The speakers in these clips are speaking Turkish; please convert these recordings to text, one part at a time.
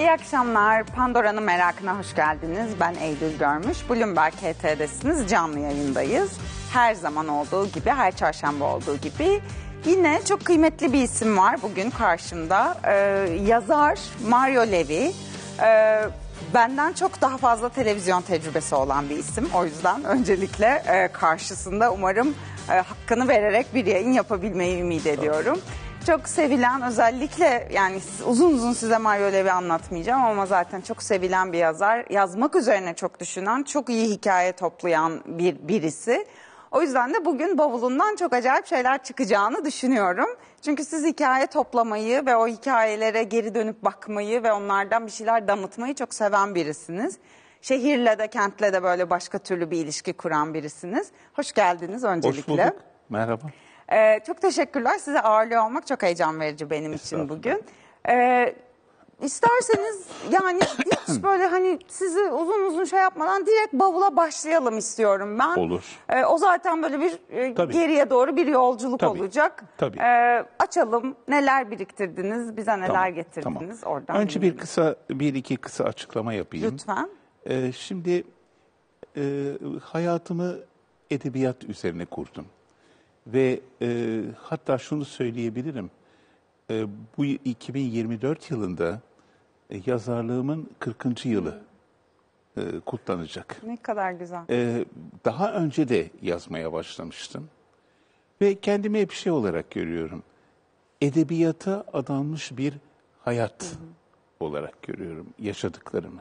İyi akşamlar. Pandora'nın merakına hoş geldiniz. Ben Eylül Görmüş. Bloomberg HT'desiniz. Canlı yayındayız. Her zaman olduğu gibi, her çarşamba olduğu gibi. Yine çok kıymetli bir isim var bugün karşımda. Yazar Mario Levi. Benden çok daha fazla televizyon tecrübesi olan bir isim. O yüzden öncelikle karşısında umarım hakkını vererek bir yayın yapabilmeyi ümit ediyorum. Çok sevilen, özellikle yani uzun uzun size Mario Levi anlatmayacağım ama zaten çok sevilen bir yazar. Yazmak üzerine çok düşünen, çok iyi hikaye toplayan birisi. O yüzden de bugün bavulundan çok acayip şeyler çıkacağını düşünüyorum. Çünkü siz hikaye toplamayı ve o hikayelere geri dönüp bakmayı ve onlardan bir şeyler damıtmayı çok seven birisiniz. Şehirle de kentle de böyle başka türlü bir ilişki kuran birisiniz. Hoş geldiniz öncelikle. Hoş bulduk. Merhaba. Çok teşekkürler. Size ağırlıyor olmak çok heyecan verici benim için bugün. İsterseniz yani hiç böyle hani sizi uzun uzun şey yapmadan direkt bavula başlayalım istiyorum ben. Olur. O zaten böyle bir geriye doğru bir yolculuk olacak. Tabii. Açalım. Neler biriktirdiniz? Bize neler getirdiniz? Tamam. Oradan önce bir iki kısa açıklama yapayım. Lütfen. Şimdi hayatımı edebiyat üzerine kurdum. Ve hatta şunu söyleyebilirim. Bu 2024 yılında yazarlığımın 40. yılı kutlanacak. Ne kadar güzel. Daha önce de yazmaya başlamıştım. Ve kendimi hep şey olarak görüyorum. Edebiyata adanmış bir hayat olarak görüyorum yaşadıklarımı.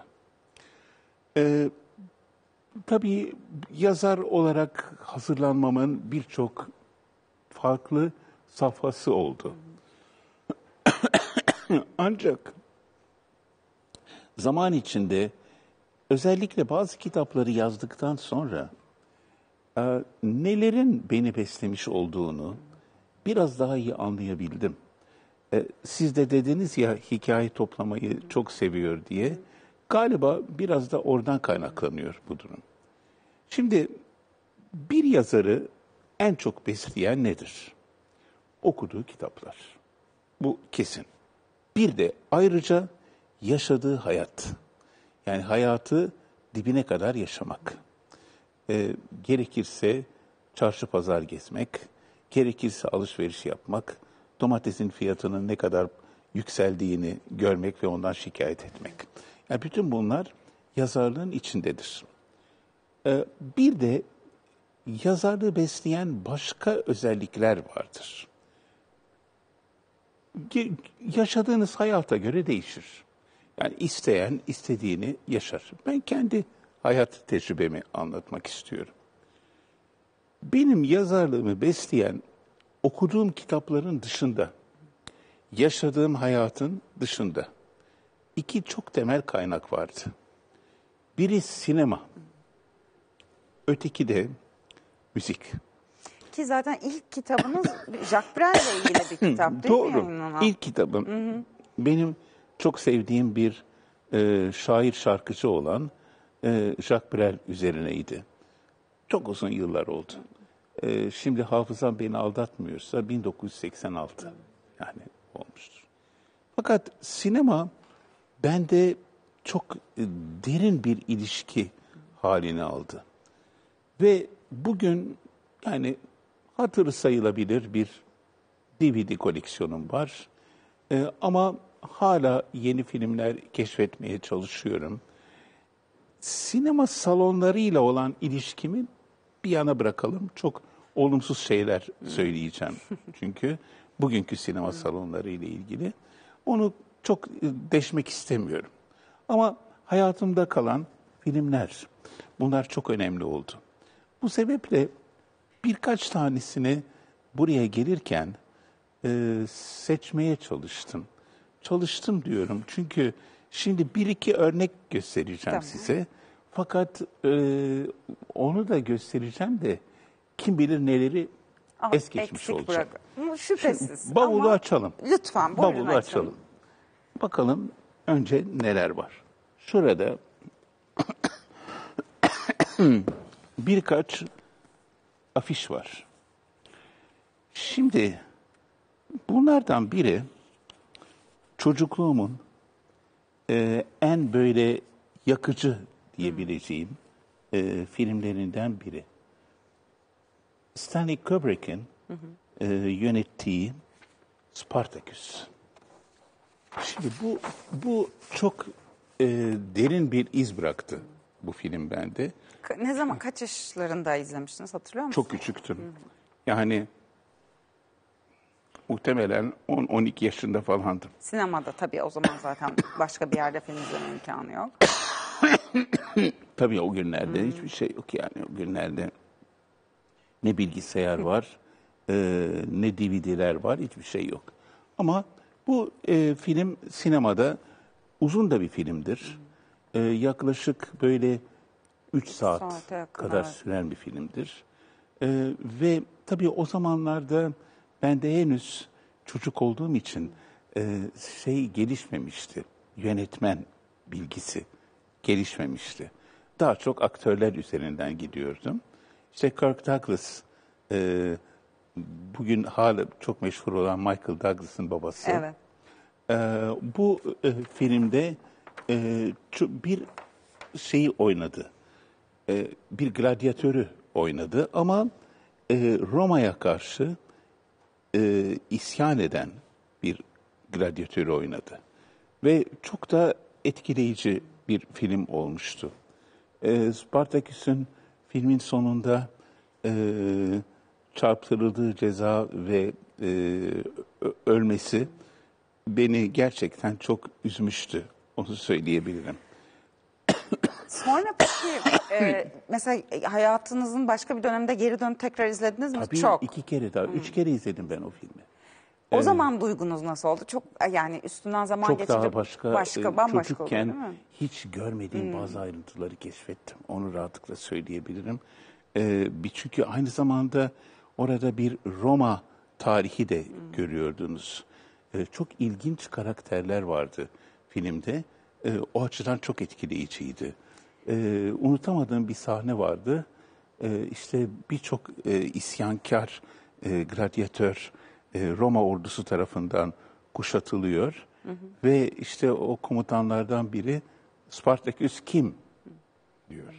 Tabii yazar olarak hazırlanmamın birçok farklı safhası oldu. Ancak zaman içinde özellikle bazı kitapları yazdıktan sonra nelerin beni beslemiş olduğunu biraz daha iyi anlayabildim. Siz de dediniz ya hikaye toplamayı çok seviyor diye. Galiba biraz da oradan kaynaklanıyor bu durum. Şimdi bir yazarı en çok besleyen nedir? Okuduğu kitaplar. Bu kesin. Bir de ayrıca yaşadığı hayat. Yani hayatı dibine kadar yaşamak. Gerekirse çarşı pazar gezmek, gerekirse alışveriş yapmak, domatesin fiyatının ne kadar yükseldiğini görmek ve ondan şikayet etmek. Yani bütün bunlar yazarlığın içindedir. Bir de yazarlığı besleyen başka özellikler vardır. Yaşadığınız hayata göre değişir. Yani isteyen istediğini yaşar. Ben kendi hayat tecrübemi anlatmak istiyorum. Benim yazarlığımı besleyen okuduğum kitapların dışında, yaşadığım hayatın dışında iki çok temel kaynak vardı. Biri sinema, öteki de müzik. Ki zaten ilk kitabınız Jacques Brel'le ilgili bir kitap değil mi? Doğru. İlk kitabım benim çok sevdiğim bir şair şarkıcı olan Jacques Brel üzerineydi. Çok uzun yıllar oldu. Şimdi hafızam beni aldatmıyorsa 1986 yani olmuştur. Fakat sinema bende çok derin bir ilişki halini aldı. Ve bugün yani hatırı sayılabilir bir DVD koleksiyonum var. Ama hala yeni filmler keşfetmeye çalışıyorum. Sinema salonlarıyla olan ilişkimi bir yana bırakalım. Çok olumsuz şeyler söyleyeceğim. Çünkü bugünkü sinema salonları ile ilgili. Onu çok deşmek istemiyorum. Ama hayatımda kalan filmler, bunlar çok önemli oldu. Bu sebeple birkaç tanesini buraya gelirken seçmeye çalıştım. Çalıştım diyorum çünkü şimdi bir iki örnek göstereceğim size. Fakat onu da göstereceğim de kim bilir neleri es geçmiş olacak. Şüphesiz. Bavulu açalım. Lütfen bavulu açalım. Bakalım önce neler var. Şurada birkaç afiş var. Şimdi bunlardan biri çocukluğumun en böyle yakıcı diyebileceğim filmlerinden biri. Stanley Kubrick'in yönettiği Spartaküs. Şimdi bu çok derin bir iz bıraktı bu film bende. Ne zaman, kaç yaşlarında izlemiştiniz, hatırlıyor musunuz? Çok küçüktüm. Yani muhtemelen 10-12 yaşında falandım. Sinemada tabii, o zaman zaten başka bir yerde film izleme imkanı yok. Tabii o günlerde hiçbir şey yok yani. O günlerde ne bilgisayar var, ne DVD'ler var, hiçbir şey yok. Ama bu film sinemada uzun da bir filmdir. Yaklaşık böyle 3 saat Saate yakın, kadar evet. süren bir filmdir. Ve tabii o zamanlarda ben de henüz çocuk olduğum için gelişmemişti. Yönetmen bilgisi gelişmemişti. Daha çok aktörler üzerinden gidiyordum. İşte Kirk Douglas, bugün hala çok meşhur olan Michael Douglas'ın babası. Evet. Bu filmde bir şeyi oynadı. Bir gladyatörü oynadı ama Roma'ya karşı isyan eden bir gladyatörü oynadı. Ve çok da etkileyici bir film olmuştu. Spartaküs'ün filmin sonunda çarptırıldığı ceza ve ölmesi beni gerçekten çok üzmüştü. Onu söyleyebilirim. Sonra peki mesela hayatınızın başka bir döneminde geri dönüp tekrar izlediniz mi? Tabii Çok. 2 kere daha, 3 kere izledim ben o filmi. O zaman duygunuz nasıl oldu? Çok, yani üstünden zaman Çok geçince daha başka, bambaşka çocukken oluyor, değil mi? hiç görmediğim bazı ayrıntıları keşfettim. Onu rahatlıkla söyleyebilirim. Çünkü aynı zamanda orada bir Roma tarihi de görüyordunuz. Çok ilginç karakterler vardı filmde. O açıdan çok etkileyiciydi. Unutamadığım bir sahne vardı. İşte birçok isyankar gladyatör Roma ordusu tarafından kuşatılıyor. Ve işte o komutanlardan biri Spartaküs kim diyor.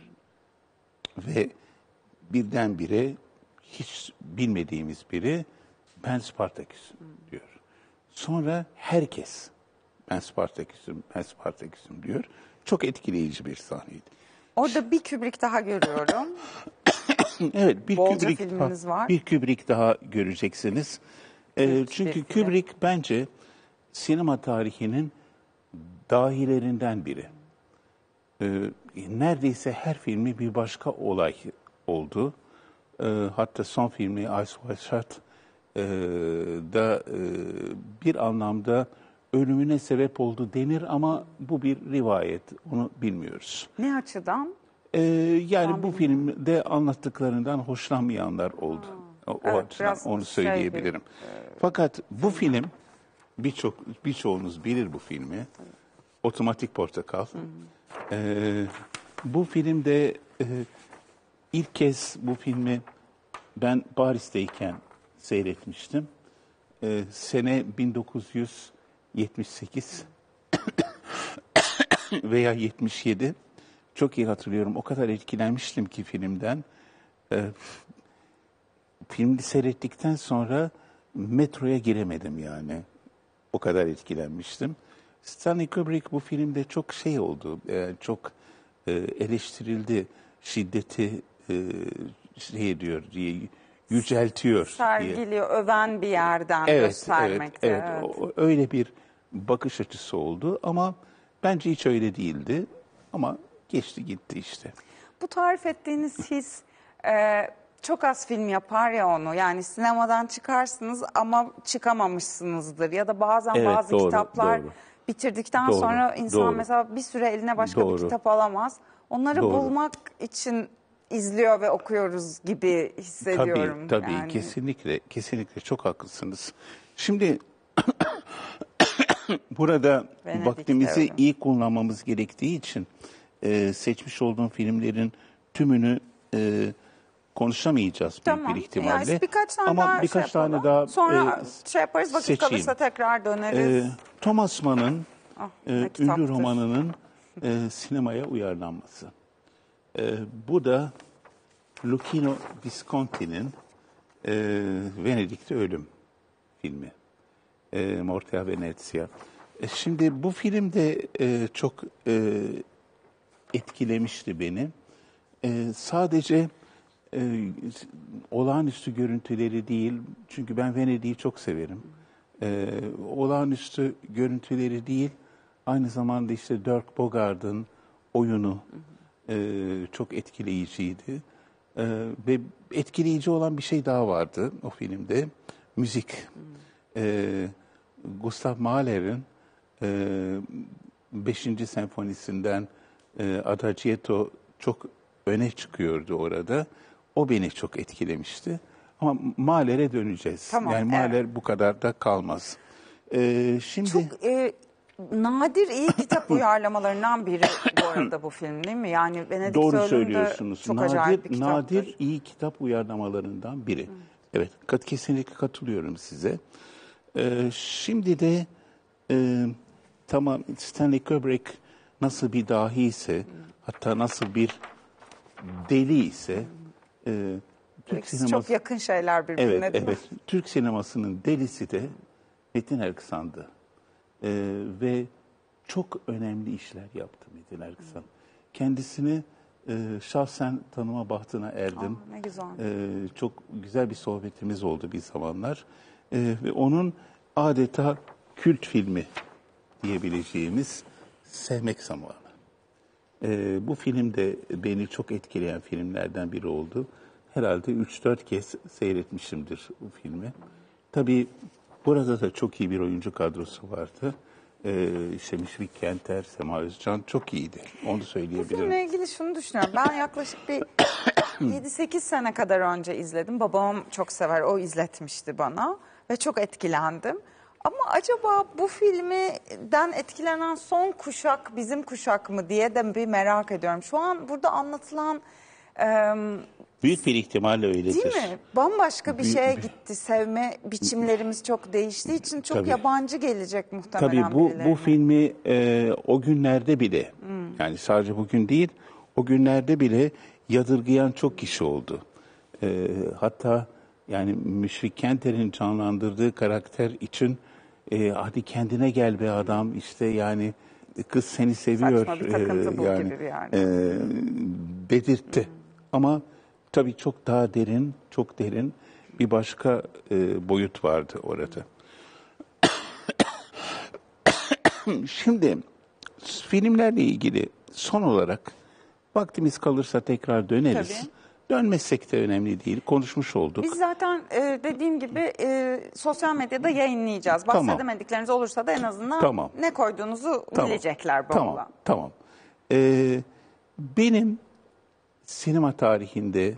Ve birdenbire hiç bilmediğimiz biri ben Spartaküs'üm diyor. Sonra herkes ben Spartaküs'üm diyor. Çok etkileyici bir sahneydi. Orada bir Kubrick daha görüyorum. Evet, Bolca filminiz var. Bir Kubrick daha göreceksiniz. Çünkü bir film. Kubrick bence sinema tarihinin dahilerinden biri. Neredeyse her filmi bir başka olay oldu. Hatta son filmi Eyes Wide Shut da bir anlamda ölümüne sebep oldu denir ama bu bir rivayet. Onu bilmiyoruz. Ne açıdan? Yani bu filmde anlattıklarından hoşlanmayanlar oldu. O evet, açıdan biraz onu söyleyebilirim. Fakat bu film, birçoğunuz bilir bu filmi. Otomatik Portakal. Bu filmde ilk kez bu filmi ben Paris'teyken seyretmiştim. Sene 1978 veya 77. Çok iyi hatırlıyorum. O kadar etkilenmiştim ki filmden. Filmi seyrettikten sonra metroya giremedim yani. O kadar etkilenmiştim. Stanley Kubrick bu filmde çok şey oldu. Çok eleştirildi. Şiddeti diyor diye yüceltiyor diye. Sergiliyor, öven bir yerden göstermekte. Evet. Öyle bir bakış açısı oldu ama bence hiç öyle değildi. Ama geçti gitti işte. Bu tarif ettiğiniz his çok az film yapar ya onu. Yani sinemadan çıkarsınız ama çıkamamışsınızdır. Ya da bazen Evet, bazı doğru, kitaplar doğru. bitirdikten Doğru, sonra insan doğru. mesela bir süre eline başka Doğru. bir kitap alamaz. Onları Doğru. bulmak için izliyor ve okuyoruz gibi hissediyorum. Tabii, yani. kesinlikle çok haklısınız. Şimdi burada Venedik vaktimizi öyle. iyi kullanmamız gerektiği için seçmiş olduğum filmlerin tümünü konuşamayacağız büyük bir ihtimalle. Yani birkaç tane ama daha birkaç şey yapalım. tane daha Sonra şey yaparız, vakit seçeyim. kalırsa tekrar döneriz. Thomas Mann'ın ne ünlü kitaptır. romanının sinemaya uyarlanması. Bu da Luchino Visconti'nin Venedik'te Ölüm filmi. Morte a Venezia. Şimdi bu film de çok etkilemişti beni. Sadece olağanüstü görüntüleri değil, çünkü ben Venedik'i çok severim. Olağanüstü görüntüleri değil, aynı zamanda işte Dirk Bogart'ın oyunu çok etkileyiciydi. Ve etkileyici olan bir şey daha vardı o filmde, müzik. Gustav Mahler'in 5. senfonisinden Adagietto çok öne çıkıyordu orada. O beni çok etkilemişti. Ama Mahler'e döneceğiz. Tamam, yani Mahler bu kadar da kalmaz. Şimdi Çok nadir iyi kitap uyarlamalarından biri bu arada bu film, değil mi? Yani Venedik doğru Söylemi de söylüyorsunuz. çok acayip bir kitaptır. Nadir iyi kitap uyarlamalarından biri. Evet, kesinlikle katılıyorum size. Şimdi de tamam, Stanley Kubrick nasıl bir dahi ise, hatta nasıl bir deli ise, Türk İkisi sineması... çok yakın şeyler birbirine, Evet, değil mi? evet. Türk sinemasının delisi de Metin Erksan'dı. Ve çok önemli işler yaptı Metin Erksan. Kendisini şahsen tanıma bahtına erdim. Ne güzel. Çok güzel bir sohbetimiz oldu bir zamanlar. Ve onun adeta kült filmi diyebileceğimiz Sevmek Zamanı. Bu film de beni çok etkileyen filmlerden biri oldu. Herhalde 3-4 kez seyretmişimdir bu filmi. Tabii burada da çok iyi bir oyuncu kadrosu vardı. İşte Müşfik Kenter, Sema Özcan çok iyiydi. Onu Bu söyleyebilirim. filmle ilgili şunu düşünüyorum. Ben yaklaşık bir 7-8 sene kadar önce izledim. Babam çok sever, o izletmişti bana ve çok etkilendim. Ama acaba bu filmden etkilenen son kuşak bizim kuşak mı diye de bir merak ediyorum. Şu an burada anlatılan Büyük bir ihtimalle öyledir. değil mi? Bambaşka bir Büyük şeye bir- gitti. Sevme biçimlerimiz çok değiştiği için çok Tabii. yabancı gelecek muhtemelen Tabii bu birilerine. filmi o günlerde bile, yani sadece bugün değil, o günlerde bile yadırgayan çok kişi oldu. Hatta yani Müşfik Kenter'in canlandırdığı karakter için hadi kendine gel be adam, işte yani kız seni seviyor. Saçma bir takıntı bu gibi bir yerde. Dedirtti. Ama tabii çok daha derin, çok derin bir başka boyut vardı orada. Şimdi filmlerle ilgili son olarak vaktimiz kalırsa tekrar döneriz. Tabii. Dönmezsek de önemli değil. Konuşmuş olduk. Biz zaten dediğim gibi sosyal medyada yayınlayacağız. Tamam. Bahsedemedikleriniz olursa da en azından Tamam. ne koyduğunuzu Tamam. bilecekler Tamam. bavula. Tamam. Benim sinema tarihinde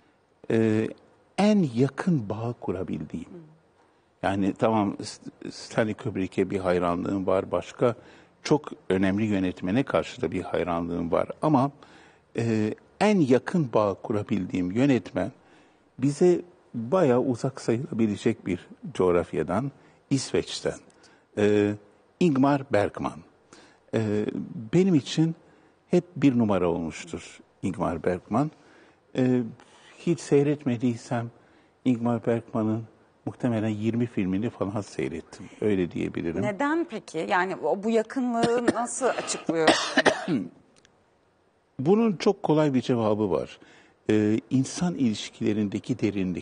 en yakın bağ kurabildiğim, yani tamam Stanley Kubrick'e bir hayranlığım var, başka çok önemli yönetmene karşı da bir hayranlığım var, ama en yakın bağ kurabildiğim yönetmen bize bayağı uzak sayılabilecek bir coğrafyadan, İsveç'ten, Ingmar Bergman. Benim için hep bir numara olmuştur Ingmar Bergman. Hiç seyretmediysem Ingmar Bergman'ın muhtemelen 20 filmini falan seyrettim. Öyle diyebilirim. Neden peki? Yani bu yakınlığı nasıl açıklıyorsunuz? Bunun çok kolay bir cevabı var. İnsan ilişkilerindeki derinlik.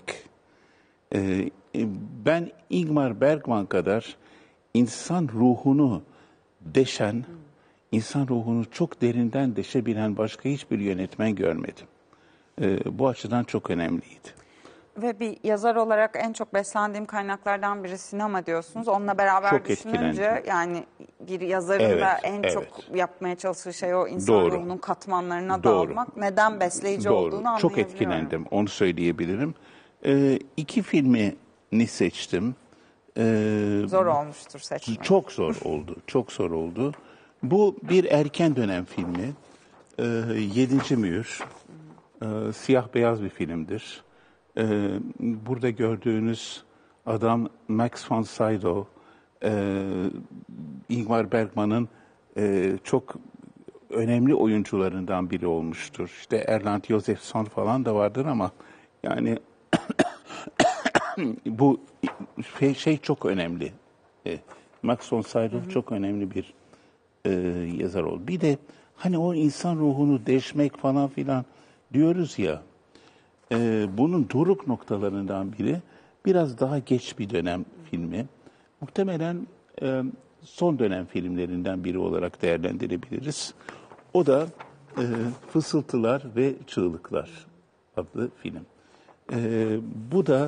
Ben Ingmar Bergman kadar insan ruhunu deşen, insan ruhunu çok derinden deşebilen başka hiçbir yönetmen görmedim. Bu açıdan çok önemliydi. Ve bir yazar olarak en çok beslendiğim kaynaklardan biri sinema diyorsunuz. Onunla beraber Çok düşününce etkilendim. yani bir yazarın Evet, da en evet. çok yapmaya çalıştığı şey o insan Doğru. ruhunun katmanlarına Doğru. dalmak. Neden besleyici Doğru. olduğunu Çok anlayabiliyorum. etkilendim. Onu söyleyebilirim. 2 filmini seçtim. Zor olmuştur seçmek. Çok zor oldu. Çok zor oldu. Bu bir erken dönem filmi. 7. Mühür. Siyah beyaz bir filmdir. Burada gördüğünüz adam Max von Sydow. Ingmar Bergman'ın çok önemli oyuncularından biri olmuştur. İşte Erland Josephson falan da vardır ama yani bu şey çok önemli. Max von Sydow çok önemli bir yazar oldu. Bir de hani o insan ruhunu deşmek falan filan diyoruz ya, bunun doruk noktalarından biri biraz daha geç bir dönem filmi. Muhtemelen son dönem filmlerinden biri olarak değerlendirebiliriz. O da Fısıltılar ve Çığlıklar adlı film. Bu da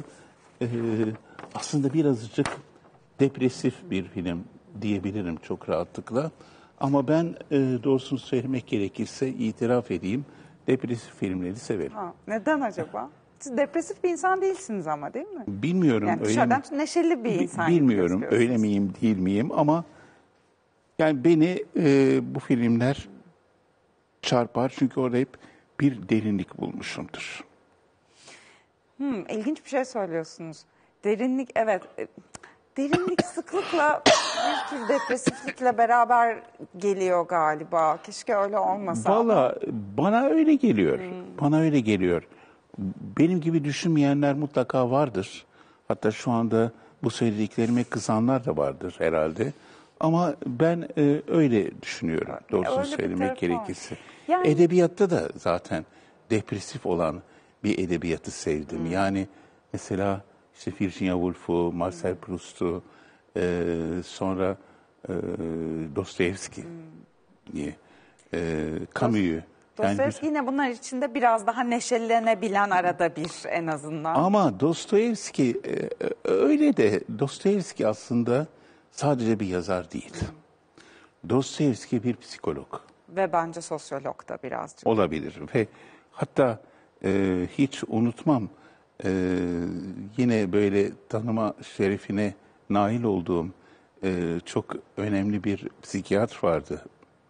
aslında birazcık depresif bir film diyebilirim çok rahatlıkla. Ama ben doğrusunu söylemek gerekirse itiraf edeyim, depresif filmleri severim. Neden acaba? Siz depresif bir insan değilsiniz ama, değil mi? Bilmiyorum Yani öyle dışarıdan mi? neşeli bir insan. Bilmiyorum öyle miyim değil miyim ama yani beni bu filmler çarpar çünkü orada hep bir derinlik bulmuşumdur. İlginç bir şey söylüyorsunuz. Derinlik, evet. Derinlik sıklıkla bir tür depresiflikle beraber geliyor galiba. Keşke öyle olmasa. Valla bana öyle geliyor. Bana öyle geliyor. Benim gibi düşünmeyenler mutlaka vardır. Hatta şu anda bu söylediklerime kızanlar da vardır herhalde. Ama ben öyle düşünüyorum doğrusunu Öyle bir söylemek tarafı var. gerekirse. Yani- Edebiyatta da zaten depresif olan bir edebiyatı sevdim. Yani mesela işte Virginia Woolf'u, Marcel Proust'u, sonra Dostoyevski diye, Camus'u. Dostoyevski yine bunlar içinde biraz daha neşelenebilen arada bir en azından. Ama Dostoyevski öyle de Dostoyevski aslında sadece bir yazar değil. Dostoyevski bir psikolog Ve bence sosyolog da birazcık. olabilir ve hatta hiç unutmam yine böyle tanıma şerefine nail olduğum çok önemli bir psikiyatr vardı.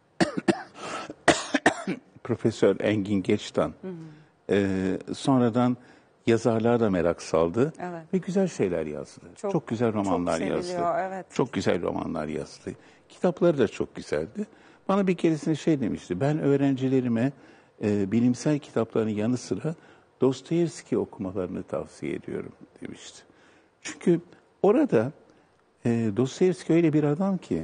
Profesör Engin Geçtan. Sonradan yazarlığa da merak saldı Evet. ve güzel şeyler yazdı. Çok güzel romanlar çok yazdı. seviliyor, evet. Çok güzel romanlar yazdı. Kitapları da çok güzeldi. Bana bir keresinde şey demişti. Ben öğrencilerime bilimsel kitapların yanı sıra Dostoyevski okumalarını tavsiye ediyorum demişti. Çünkü orada Dostoyevski öyle bir adam ki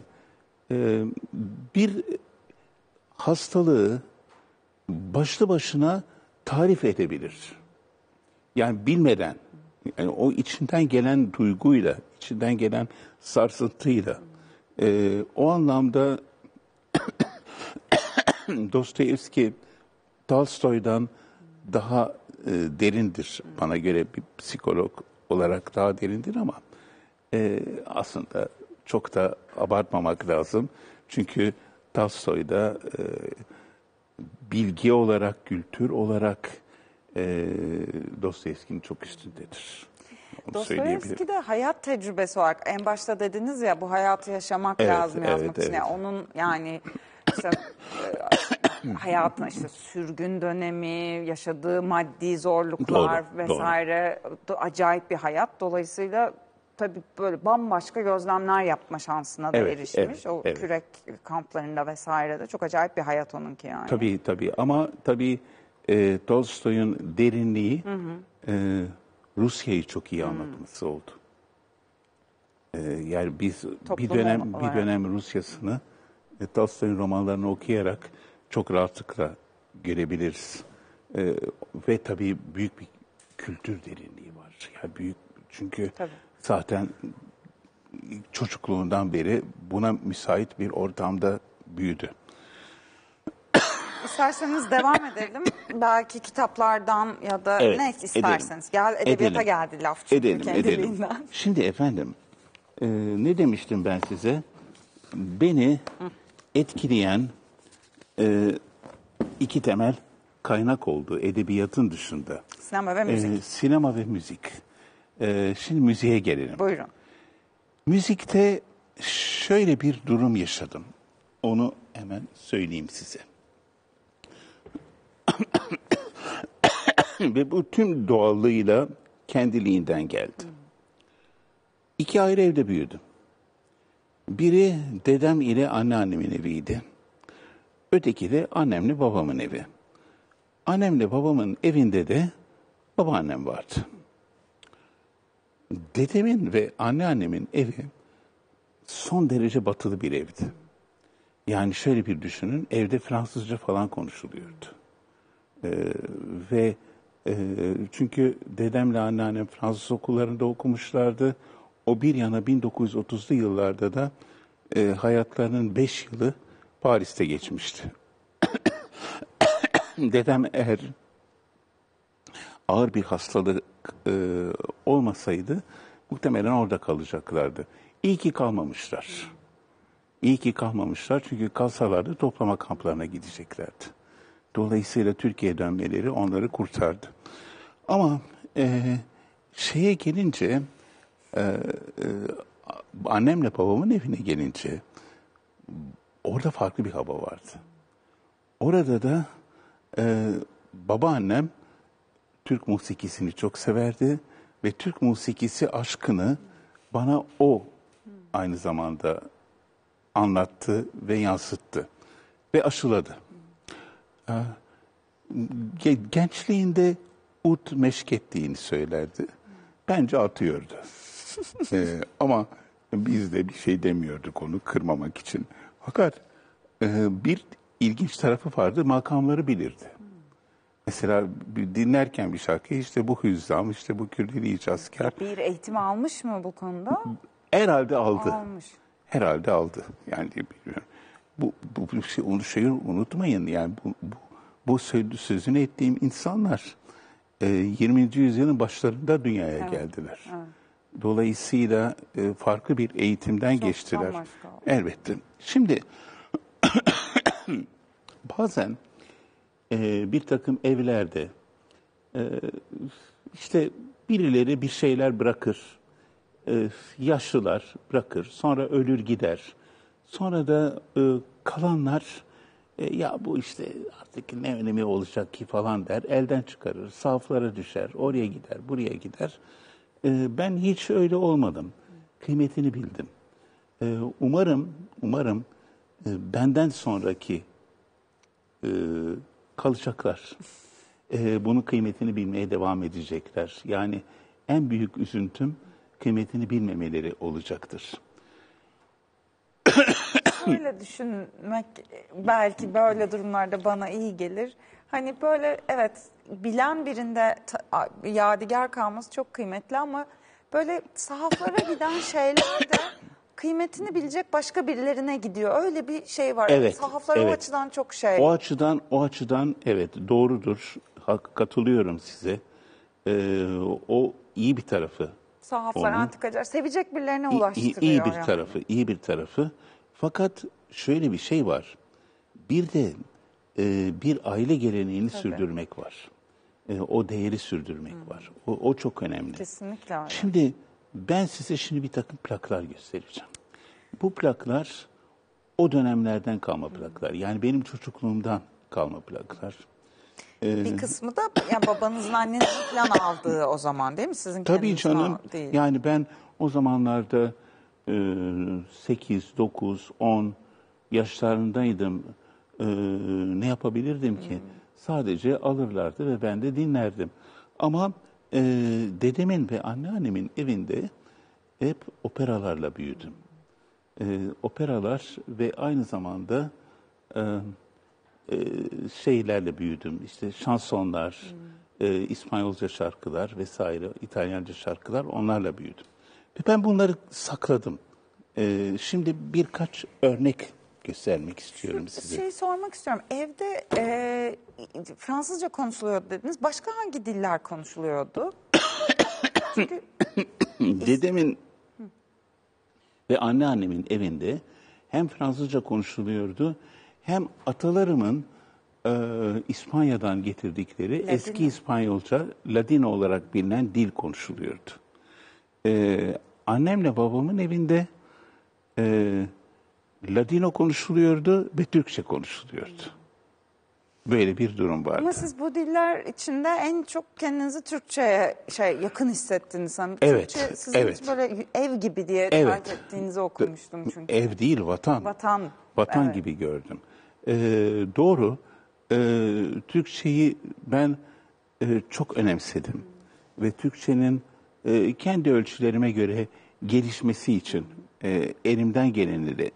bir hastalığı başlı başına tarif edebilir. Yani bilmeden, yani o içinden gelen duyguyla, içinden gelen sarsıntıyla, o anlamda Dostoyevski, Tolstoy'dan daha derindir. Bana göre bir psikolog olarak daha derindir ama aslında çok da abartmamak lazım. Çünkü Tolstoy'da bilgi olarak, kültür olarak Dostoyevski'nin çok üstündedir. Onu söyleyebilirim. Dostoyevski de hayat tecrübesi olarak en başta dediniz ya, bu hayatı yaşamak Evet, lazım yazmak evet, için. Yani onun yani işte hayatın işte sürgün dönemi, yaşadığı maddi zorluklar Doğru, vesaire acayip bir hayat. Dolayısıyla tabii böyle bambaşka gözlemler yapma şansına da Evet, erişmiş. evet, O evet. kürek kamplarında vesaire de çok acayip bir hayat onunki yani. Tabii ama tabii Tolstoy'un derinliği Rusya'yı çok iyi anlatması oldu. Yani biz bir Toplum olarak. dönem Rusya'sını Tolstoy'un romanlarını okuyarak çok rahatlıkla görebiliriz. Ve tabii büyük bir kültür derinliği var. Yani büyük, çünkü Tabii. zaten çocukluğundan beri buna müsait bir ortamda büyüdü. İsterseniz devam edelim. Belki kitaplardan ya da Evet, ne isterseniz. Edebiyata Edelim. geldi laf çünkü Edelim. kendiliğinden. Şimdi efendim, ne demiştim ben size? Beni etkileyen iki temel kaynak oldu edebiyatın dışında. Sinema ve müzik. Sinema ve müzik. Şimdi müziğe gelelim. Buyurun. Müzikte şöyle bir durum yaşadım. Onu hemen söyleyeyim size. Ve bu tüm doğallığıyla kendiliğinden geldi. İki ayrı evde büyüdüm. Biri dedem ile anneannemin eviydi. Öteki de annemle babamın evi. Annemle babamın evinde de babaannem vardı. Dedemin ve anneannemin evi son derece batılı bir evdi. Yani şöyle bir düşünün, evde Fransızca falan konuşuluyordu. Ve çünkü dedemle anneannem Fransız okullarında okumuşlardı. O bir yana 1930'lu yıllarda da hayatlarının 5 yılı Paris'te geçmişti. Dedem eğer ağır bir hastalık olmasaydı muhtemelen orada kalacaklardı. İyi ki kalmamışlar. İyi ki kalmamışlar çünkü kalsalardı toplama kamplarına gideceklerdi. Dolayısıyla Türkiye'ye dönmeleri onları kurtardı. Ama şeye gelince, annemle babamın evine gelince orada farklı bir hava vardı. Orada da babaannem Türk musikisini çok severdi ve Türk musikisi aşkını bana o aynı zamanda anlattı ve yansıttı ve aşıladı. Gençliğinde ut meşk ettiğini söylerdi. Bence atıyordu. Ama biz de bir şey demiyorduk onu kırmamak için. Fakat bir ilginç tarafı vardı, makamları bilirdi. Mesela dinlerken bir şarkıyı işte bu hüzzam, işte bu kürdili asker. Bir eğitim almış mı bu konuda? Herhalde aldı. Almış. Herhalde aldı. Yani bilmiyorum. Onu unutmayın. Yani bu sözünü ettiğim insanlar 20. yüzyılın başlarında dünyaya geldiler. Evet. Dolayısıyla farklı bir eğitimden geçtiler. Elbette. Şimdi bazen bir takım evlerde işte birileri bir şeyler bırakır. Yaşlılar bırakır. Sonra ölür gider. Sonra da kalanlar ya bu işte artık ne önemi olacak ki falan der. Elden çıkarır. Sahaflara düşer. Oraya gider. Buraya gider. Ben hiç öyle olmadım. Kıymetini bildim. Umarım benden sonraki kalacaklar. Bunun kıymetini bilmeye devam edecekler. Yani en büyük üzüntüm kıymetini bilmemeleri olacaktır. Böyle düşünmek belki böyle durumlarda bana iyi gelir. Hani böyle evet bilen birinde yadigar kalması çok kıymetli ama böyle sahaflara giden şeyler de kıymetini bilecek başka birilerine gidiyor. Öyle bir şey var. Evet, Sahaflar evet. o açıdan çok şey. O açıdan evet doğrudur. Katılıyorum size. O iyi bir tarafı. Sahaflar, Onun. antikacılar sevecek birilerine ulaştırıyor. İyi bir tarafı, iyi bir tarafı. Fakat şöyle bir şey var. Bir de bir aile geleneğini sürdürmek var. O değeri sürdürmek var. O çok önemli. Kesinlikle öyle. Şimdi ben size şimdi bir takım plaklar göstereceğim. Bu plaklar o dönemlerden kalma plaklar. Yani benim çocukluğumdan kalma plaklar. Bir kısmı da yani babanızın annenizin falan aldığı o zaman değil mi? Sizin tabii canım. Değil. Yani ben o zamanlarda 8, 9, 10 yaşlarındaydım. Ne yapabilirdim ki? Sadece alırlardı ve ben de dinlerdim. Ama dedemin ve anneannemin evinde hep operalarla büyüdüm. Operalar ve aynı zamanda şeylerle büyüdüm. İşte şansonlar, İspanyolca şarkılar vesaire, İtalyanca şarkılar onlarla büyüdüm. Ve ben bunları sakladım. Şimdi birkaç örnek göstermek istiyorum size. Şey sormak istiyorum. Evde Fransızca konuşuluyordu dediniz. Başka hangi diller konuşuluyordu? Çünkü dedemin ve anneannemin evinde hem Fransızca konuşuluyordu hem atalarımın İspanya'dan getirdikleri Ladino. eski İspanyolca, Ladino olarak bilinen dil konuşuluyordu. Annemle babamın evinde Ladino konuşuluyordu ve Türkçe konuşuluyordu. Böyle bir durum vardı. Ama siz bu diller içinde en çok kendinizi Türkçe'ye yakın hissettiniz sanırım. Evet, Türkçe sizin evet. için böyle ev gibi diye Evet. tarif ettiğinizi okumuştum çünkü. Ev değil, vatan. Vatan. Evet. Gibi gördüm. Doğru. Türkçeyi ben çok önemsedim. Ve Türkçenin kendi ölçülerime göre gelişmesi için elimden geleni de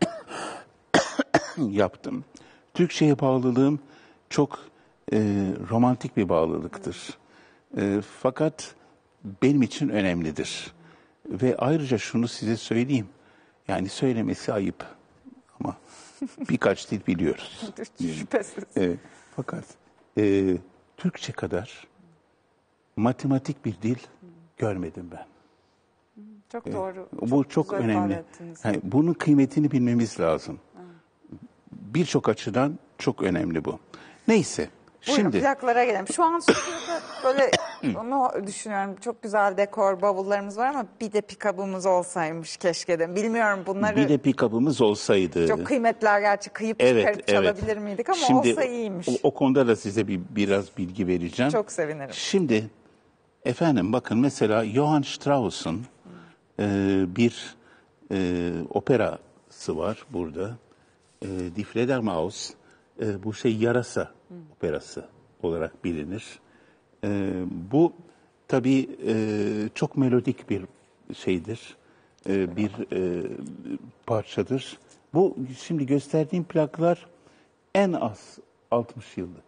yaptım. Türkçe'ye bağlılığım çok romantik bir bağlılıktır. Fakat benim için önemlidir. Ve ayrıca şunu size söyleyeyim. Yani söylemesi ayıp ama birkaç dil biliyoruz. Şüphesiz. Fakat Türkçe kadar matematik bir dil görmedim ben. Çok doğru. Bu çok güzel önemli. ifade ettiniz. Yani bunun kıymetini bilmemiz lazım. Birçok açıdan çok önemli bu. Neyse. Buyurun, Şimdi plaklara gelelim. Şu an stüdyoda böyle onu düşünüyorum. Çok güzel dekor, bavullarımız var ama bir de pikabımız olsaymış keşke de. Bilmiyorum bunları bir de pick-up'ımız olsaydı. çok kıymetler gerçi kıyıp çıkarıp çalabilir miydik ama Şimdi, olsa iyiymiş. O konuda da size biraz bilgi vereceğim. Çok sevinirim. Şimdi efendim bakın mesela Johann Strauss'un bir operası var burada. Die Fledermaus. Bu yarasa operası olarak bilinir. Bu tabii çok melodik bir şeydir. Bir parçadır. Bu şimdi gösterdiğim plaklar en az 60 yıllık.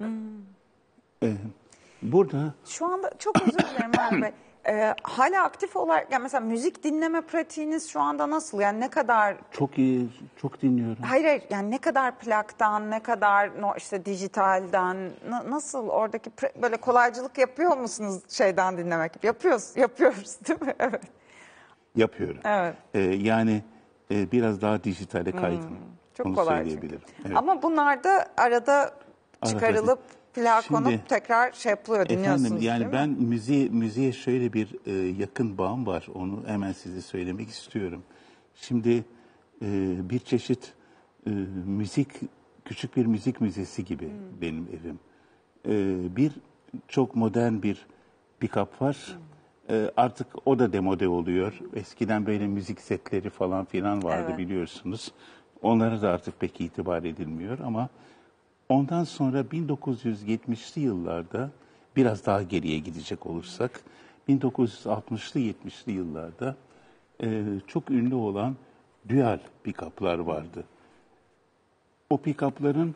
Burada Şu anda çok özür dilerim Erhan Bey. Hala aktif olarak yani mesela müzik dinleme pratiğiniz şu anda nasıl? Yani ne kadar çok iyi, çok dinliyorum. hayır yani ne kadar plaktan, ne kadar işte dijitalden nasıl oradaki böyle kolaycılık yapıyor musunuz şeyden dinlemek gibi? Yapıyoruz değil mi? Evet. Yapıyorum. Evet. Yani biraz daha dijitale kaydım. Çok Onu kolay söyleyebilirim. Evet. Ama bunlar da arada çıkarılıp plak Şimdi, konup tekrar yapılıyor, dinliyorsunuz efendim, yani değil ben mi? müziğe şöyle bir yakın bağım var. Onu hemen size söylemek istiyorum. Şimdi bir çeşit küçük bir müzik müzesi gibi benim evim. Bir çok modern bir pick-up var. Artık o da demode oluyor. Eskiden böyle müzik setleri falan filan vardı, Evet. biliyorsunuz. Onlara da artık pek itibar edilmiyor ama ondan sonra 1970'li yıllarda biraz daha geriye gidecek olursak 1960'lı 70'li yıllarda çok ünlü olan dual pick-up'lar vardı. O pick-up'ların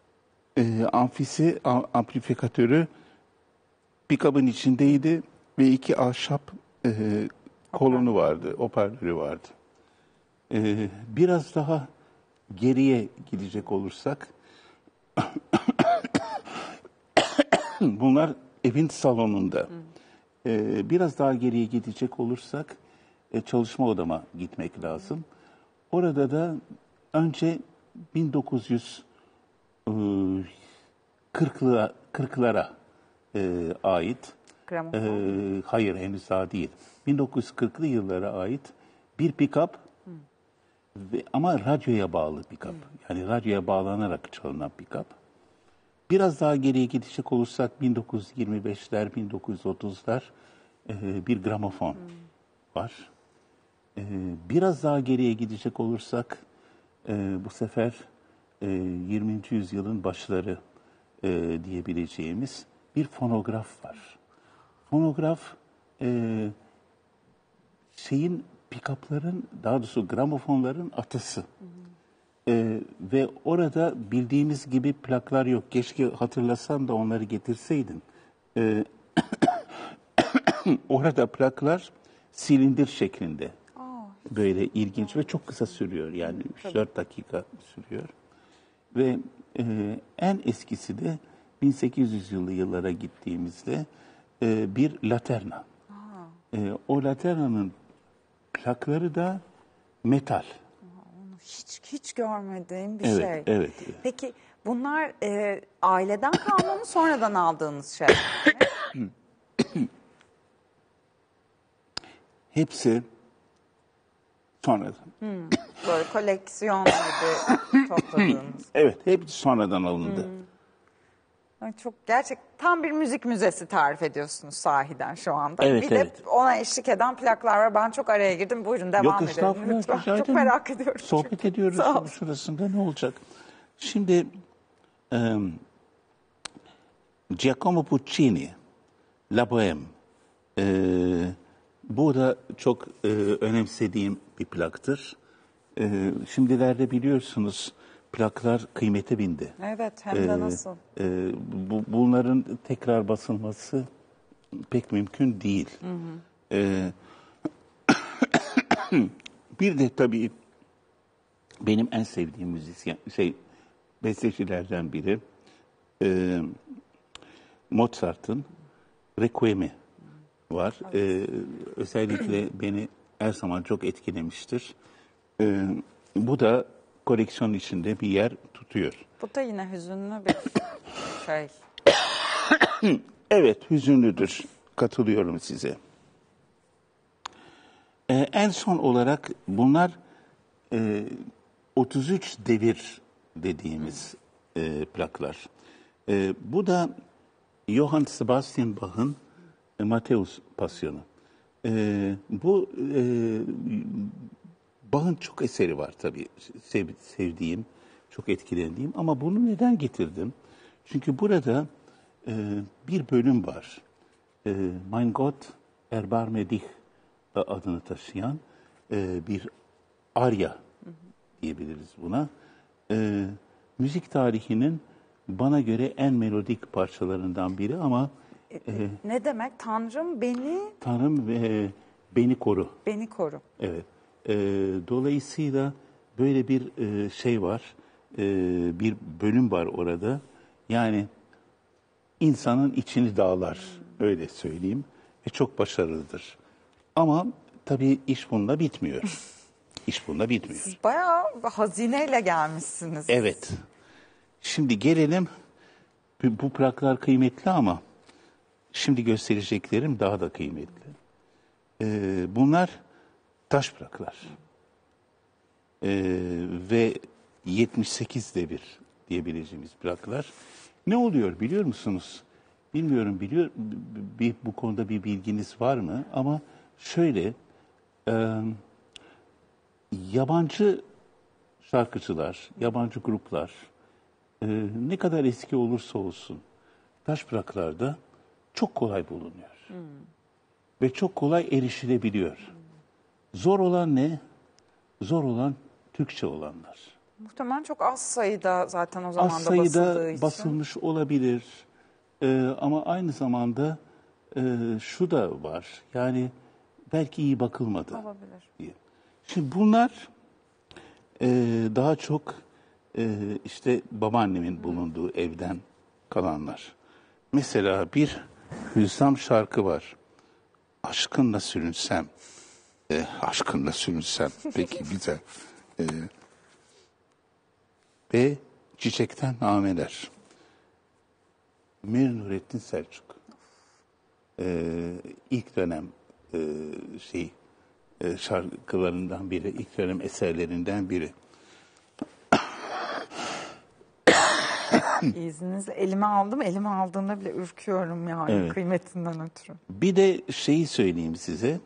amplifikatörü pick-up'ın içindeydi ve iki ahşap kolonu vardı, hoparlörü vardı. Biraz daha geriye gidecek olursak bunlar evin salonunda. Biraz daha geriye gidecek olursak çalışma odama gitmek lazım. Orada da önce 1940'lara ait, hayır henüz daha değil, 1940'lı yıllara ait bir pick-up ama radyoya bağlı pick-up. Yani radyoya bağlanarak çalınan pick-up. Biraz daha geriye gidecek olursak 1925'ler, 1930'lar bir gramofon var. Biraz daha geriye gidecek olursak bu sefer 20. yüzyılın başları diyebileceğimiz bir fonograf var. Fonograf pick-up'ların, daha doğrusu gramofonların atası. Ve orada bildiğimiz gibi plaklar yok. Keşke hatırlasan da onları getirseydin. Orada plaklar silindir şeklinde. Böyle ilginç ve çok kısa sürüyor. Yani 3-4 dakika sürüyor. Ve en eskisi de 1800'lü yıllara gittiğimizde bir laterna. O laternanın plakları da metal. Hiç görmediğim bir Evet, şey. evet. Peki bunlar aileden kalma mı sonradan aldığınız şey? Hepsi sonradan. Böyle koleksiyon gibi topladığınız. Evet, hepsi sonradan alındı. Ay, çok gerçek tam bir müzik müzesi tarif ediyorsunuz sahiden şu anda. Evet, bir de evet. ona eşlik eden plaklar var. Ben çok araya girdim. Buyurun devam Yok edelim estağfurullah, lütfen. rica Çok ederim. merak ediyorum. Sohbet çünkü. ediyoruz Sağ ol. şurasında, ne olacak? Şimdi Giacomo Puccini, La Bohème. Bu da çok önemsediğim bir plaktır. Şimdilerde biliyorsunuz plaklar kıymete bindi. Evet hem de nasıl? Bunların tekrar basılması pek mümkün değil. Bir de tabii benim en sevdiğim müzisyen, bestecilerden biri Mozart'ın Requiem'i var. Özellikle beni her zaman çok etkilemiştir. Bu da koleksiyon içinde bir yer tutuyor. Bu da yine hüzünlü bir şey. Evet, hüzünlüdür. Katılıyorum size. En son olarak bunlar 33 devir dediğimiz plaklar. Bu da Johann Sebastian Bach'ın Matthäus Pasyonu. Bu Bach'ın çok eseri var tabii. Sevdiğim, çok etkilendiğim. Ama bunu neden getirdim? Çünkü burada bir bölüm var. Mein Gott, erbarme dich adını taşıyan bir arya diyebiliriz buna. Müzik tarihinin bana göre en melodik parçalarından biri ama Ne demek? Tanrım Tanrım beni koru. beni koru. Evet. Dolayısıyla böyle bir şey var, bir bölüm var orada. Yani insanın içini dağlar, öyle söyleyeyim. Ve çok başarılıdır. Ama tabii iş bununla bitmiyor. İş bununla bitmiyor. Siz bayağı hazineyle gelmişsiniz. Evet. Şimdi gelelim, bu plaklar kıymetli ama şimdi göstereceklerim daha da kıymetli. Bunlar taş plaklar. Ve 78 devir diyebileceğimiz plaklar. Ne oluyor biliyor musunuz? Bilmiyorum, bu konuda bir bilginiz var mı? Ama şöyle, yabancı şarkıcılar, yabancı gruplar ne kadar eski olursa olsun taş plaklarda çok kolay bulunuyor. Ve çok kolay erişilebiliyor. Zor olan ne? Zor olan Türkçe olanlar. Muhtemelen çok az sayıda zaten o zaman Az da basıldığı sayıda için. basılmış olabilir. Ama aynı zamanda şu da var. Yani belki iyi bakılmadı Olabilir. diye. Şimdi bunlar daha çok işte babaannemin bulunduğu evden kalanlar. Mesela bir Hüsam şarkı var. Aşkınla sürünsem. Aşkınla sürünsem. Peki güzel. Ve Çiçekten Nameler. Mir Nurettin Selçuk. İlk dönem şarkılarından biri, ilk dönem eserlerinden biri. İzninizle elime aldım. Elime aldığımda bile ürküyorum yani Evet. kıymetinden ötürü. Bir de şeyi söyleyeyim size.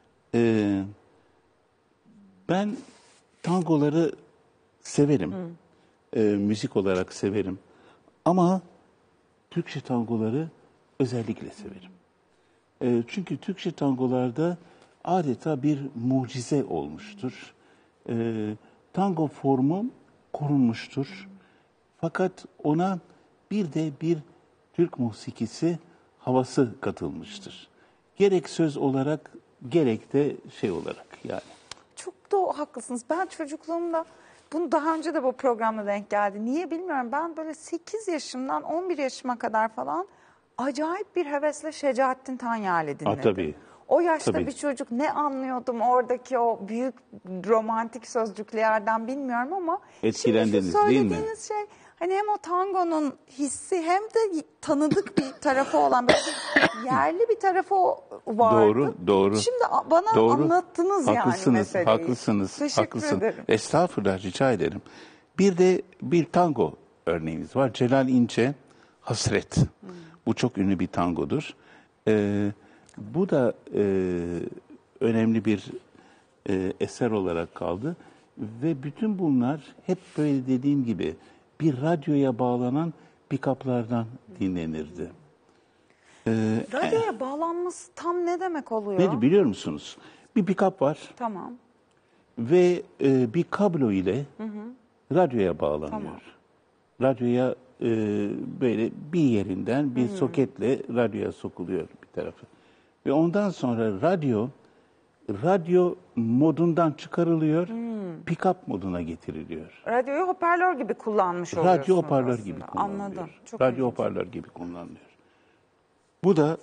Ben tangoları severim. Müzik olarak severim. Ama Türkçe tangoları özellikle severim. Çünkü Türkçe tangolarda adeta bir mucize olmuştur. Tango formu korunmuştur. Fakat ona bir de bir Türk musikisi havası katılmıştır. Gerek söz olarak gerek de şey olarak yani. Çok da haklısınız. Ben çocukluğumda bunu daha önce de bu programda denk geldi. Niye bilmiyorum. Ben böyle 8 yaşımdan 11 yaşıma kadar falan acayip bir hevesle Şecaettin Tanyali dinledim. Tabii. O yaşta Tabii. bir çocuk ne anlıyordum oradaki o büyük romantik sözcüklerden bilmiyorum ama Etkilendiniz, şimdi şu değil mi? söylediğiniz şey hani hem o tangonun hissi hem de tanıdık bir tarafı olan böyle bir yerli bir tarafı vardı. Doğru. Şimdi bana anlattınız yani meseleyi. Haklısınız. Teşekkür ederim. Estağfurullah, rica ederim. Bir de bir tango örneğimiz var. Celal İnce, Hasret. Bu çok ünlü bir tangodur. Bu da önemli bir eser olarak kaldı. Ve bütün bunlar hep böyle dediğim gibi bir radyoya bağlanan pick-up'lardan dinlenirdi. Radyoya bağlanması tam ne demek oluyor? Ne biliyor musunuz? Bir pick-up var Tamam. ve bir kablo ile radyoya bağlanıyor. Tamam. Radyoya böyle bir yerinden bir soketle radyoya sokuluyor bir tarafı. Ve ondan sonra radyo modundan çıkarılıyor, pick-up moduna getiriliyor. Radyoyu hoparlör gibi kullanmış oluyorsunuz Radyo hoparlör aslında. gibi kullanılıyor. Anladım. Çok Radyo ilginç. hoparlör gibi kullanılıyor. Bu da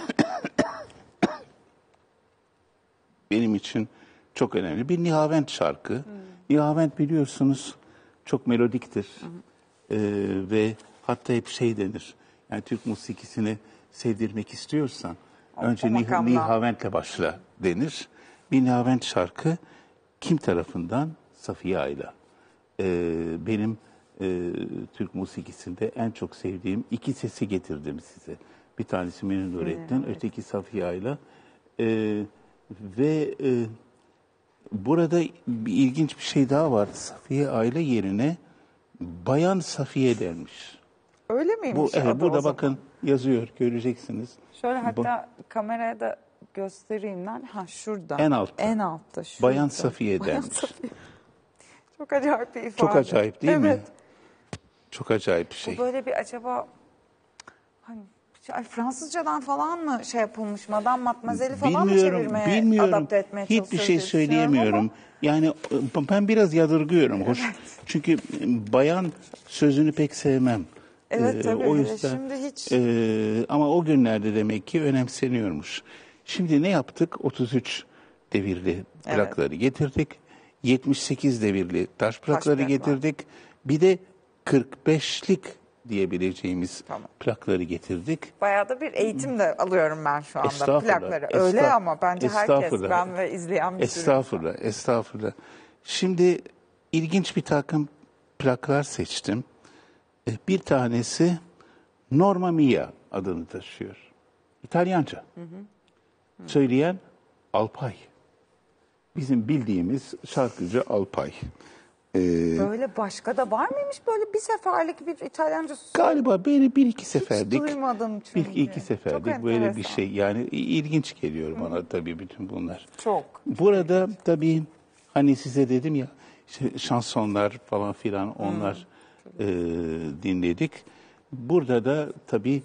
benim için çok önemli bir Nihavent şarkı. Nihavent biliyorsunuz çok melodiktir. Ve hatta hep şey denir. Yani Türk musikisini sevdirmek istiyorsan önce makamla. Nihavent'le başla denir. Bir Nihavent şarkı kim tarafından? Safiye Ayla. Benim Türk musikisinde en çok sevdiğim iki sesi getirdim size. Bir tanesi Münir Nurettin, öteki Safiye Ayla. Ve burada bir ilginç bir şey daha var. Safiye Ayla yerine Bayan Safiye denmiş. Öyle miymiş? Bu adı o burada zaman? bakın yazıyor, göreceksiniz. Şöyle hatta kameraya da göstereyim ben. Ha şurada. En altta. En altta. Şurada. Bayan Safiye Bayan denmiş. Safiye. Çok acayip bir ifade. Çok acayip değil mi? Evet. Çok acayip bir şey. Bu böyle bir acaba hani Fransızcadan falan mı şey yapılmış? Madame Matmazel'i falan mı çevirmeye, adapte etmeye Hiçbir çalışıyor şey diye düşünüyorum söyleyemiyorum. ama Yani ben biraz yadırgıyorum. Hoş. Çünkü bayan sözünü pek sevmem. Evet tabii. O yüzden Şimdi hiç ama o günlerde demek ki önemseniyormuş. Şimdi ne yaptık? 33 devirli plakları getirdik. 78 devirli taş plakları plak var. getirdik. Bir de 45'lik diyebileceğimiz Tamam. plakları getirdik. bayağı da bir eğitim de alıyorum ben şu anda Estağfurullah, plakları. Öyle ama bence herkes, estağfurullah. ben ve izleyen bir sürü Estağfurullah, estağfurullah. Şimdi ilginç bir takım plaklar seçtim. Bir tanesi Norma Mia adını taşıyor. İtalyanca. Söyleyen Alpay. Bizim bildiğimiz şarkıcı Alpay. Böyle başka da var mıymış böyle bir seferlik bir İtalyanca Galiba beni bir iki seferlik. duymadım çünkü. Bir iki seferlik Çok böyle bir enteresan. şey. Yani ilginç geliyor bana tabii bütün bunlar. Çok. Burada tabii hani size dedim ya işte şansonlar falan filan onlar dinledik. Burada da tabii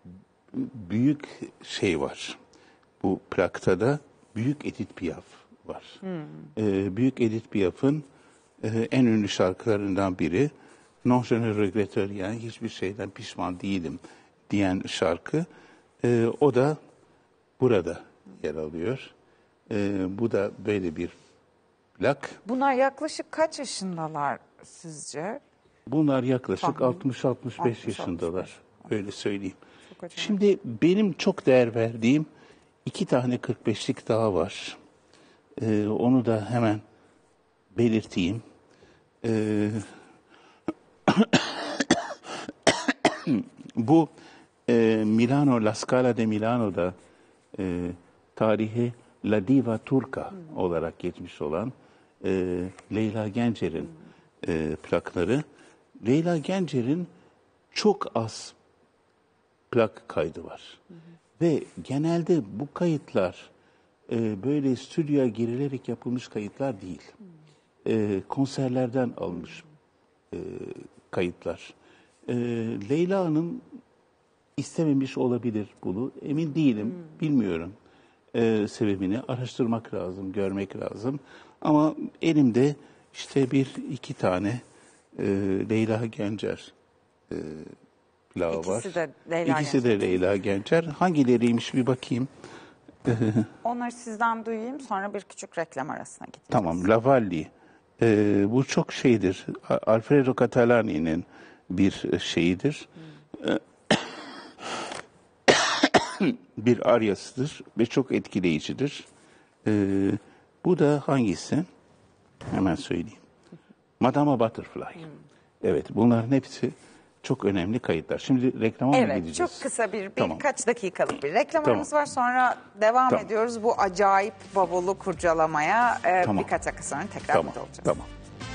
büyük şey var. Bu plakta da büyük Edith Piaf var. Büyük Edith Piaf'ın en ünlü şarkılarından biri Non je ne regrette rien, hiçbir şeyden pişman değilim diyen şarkı. O da burada yer alıyor. Bu da böyle bir plak. Bunlar yaklaşık kaç yaşındalar sizce? Bunlar yaklaşık Tahmin. 60-65 yaşındalar. Öyle söyleyeyim. Çok acayip. Şimdi benim çok değer verdiğim 2 tane 45'lik daha var. Onu da hemen belirteyim. Bu Milano, La Scala de Milano'da tarihi La Diva Turca olarak geçmiş olan Leyla Gencer'in plakları. Leyla Gencer'in çok az plak kaydı var. Ve genelde bu kayıtlar böyle stüdyoya girilerek yapılmış kayıtlar değil. Konserlerden alınmış kayıtlar. Leyla Hanım istememiş olabilir bunu. Emin değilim, bilmiyorum sebebini. Araştırmak lazım, görmek lazım. Ama elimde işte bir iki tane Leyla Gencer plağı var. İkisi de Leyla İkisi de Leyla Gencer. Hangileriymiş bir bakayım. Onları sizden duyayım, sonra bir küçük reklam arasına gideceğiz. Tamam, Lavalli. Bu çok şeydir. Alfredo Catalani'nin bir şeyidir. Bir aryasıdır ve çok etkileyicidir. Bu da hangisi? Hemen söyleyeyim. Madame Butterfly. Evet, bunların hepsi çok önemli kayıtlar. Şimdi reklama mı Evet, gideceğiz? çok kısa Tamam. birkaç dakikalık bir reklamımız Tamam. var. Sonra devam Tamam. ediyoruz bu acayip bavulu kurcalamaya. Tamam. Birkaç dakika sonra tekrar Tamam, burada olacağız. tamam.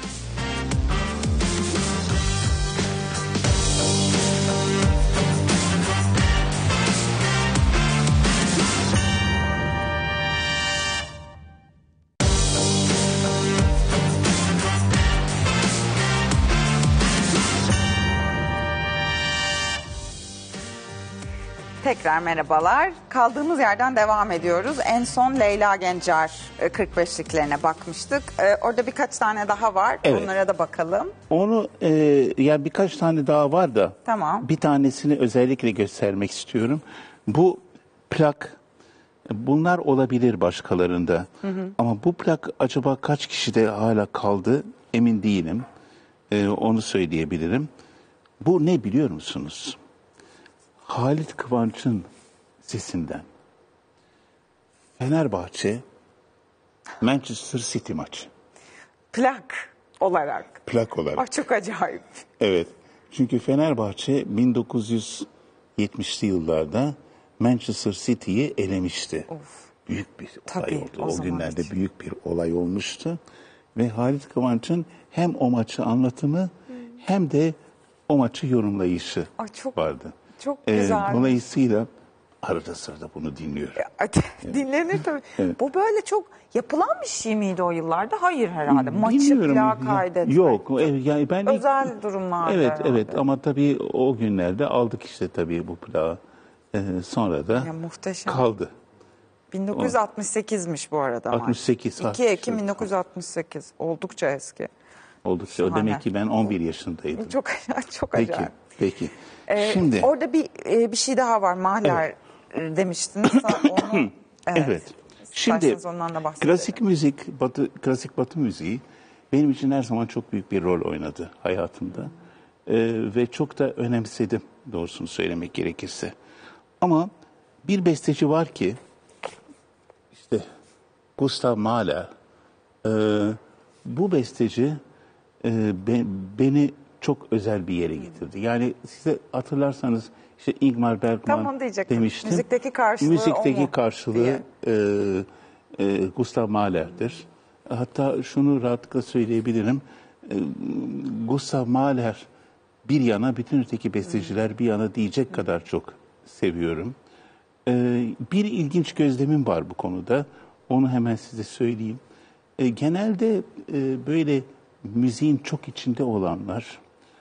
Tekrar merhabalar. Kaldığımız yerden devam ediyoruz. En son Leyla Gencer 45'liklerine bakmıştık. Orada birkaç tane daha var. Evet. Onlara da bakalım. Onu ya birkaç tane daha var da Tamam. bir tanesini özellikle göstermek istiyorum. Bu plak, bunlar olabilir başkalarında. Ama bu plak acaba kaç kişide hala kaldı emin değilim. Onu söyleyebilirim. Bu ne biliyor musunuz? Halit Kıvanç'ın sesinden. Fenerbahçe Manchester City maçı. Plak olarak. Plak olarak. Ay, çok acayip. Evet. Çünkü Fenerbahçe 1970'li yıllarda Manchester City'yi elemişti. Büyük bir Tabii, olay oldu. o O zaman günlerde için. büyük bir olay olmuştu. Ve Halit Kıvanç'ın hem o maçı anlatımı hem de o maçı yorumlayışı Ay, çok- vardı. çok güzel. Dolayısıyla arada sırada bunu dinliyorum. Dinlenir tabii. Bu böyle çok yapılan bir şey miydi o yıllarda? Hayır herhalde. Maçı Bilmiyorum. plak kaydetmek. Yok. Yani ben Özel durumlarda Evet, herhalde. evet. Ama tabii o günlerde aldık işte tabii bu plağı. Sonra da Ya, muhteşem. kaldı. 1968'miş bu arada. 68, 2 Ekim 1968. Oldukça eski. Oldukça. O Şahane. demek ki ben 11 yaşındaydım. Çok çok Peki, acayip. peki. Şimdi orada bir şey daha var. Mahler demiştiniz. Onu Evet. Şimdi İsterseniz ondan da bahsedelim. klasik müzik, klasik Batı müziği benim için her zaman çok büyük bir rol oynadı hayatımda. Ve çok da önemsedim doğrusunu söylemek gerekirse. Ama bir besteci var ki işte Gustav Mahler. Bu besteci beni çok özel bir yere getirdi. Yani size hatırlarsanız işte Ingmar Bergman Tam onu diyecektim. demiştim. Müzikteki karşılığı Müzikteki o mu karşılığı Gustav Mahler'dir. Hatta şunu rahatlıkla söyleyebilirim. Gustav Mahler bir yana, bütün öteki besteciler bir yana diyecek kadar çok seviyorum. Bir ilginç gözlemim var bu konuda. Onu hemen size söyleyeyim. Genelde böyle müziğin çok içinde olanlar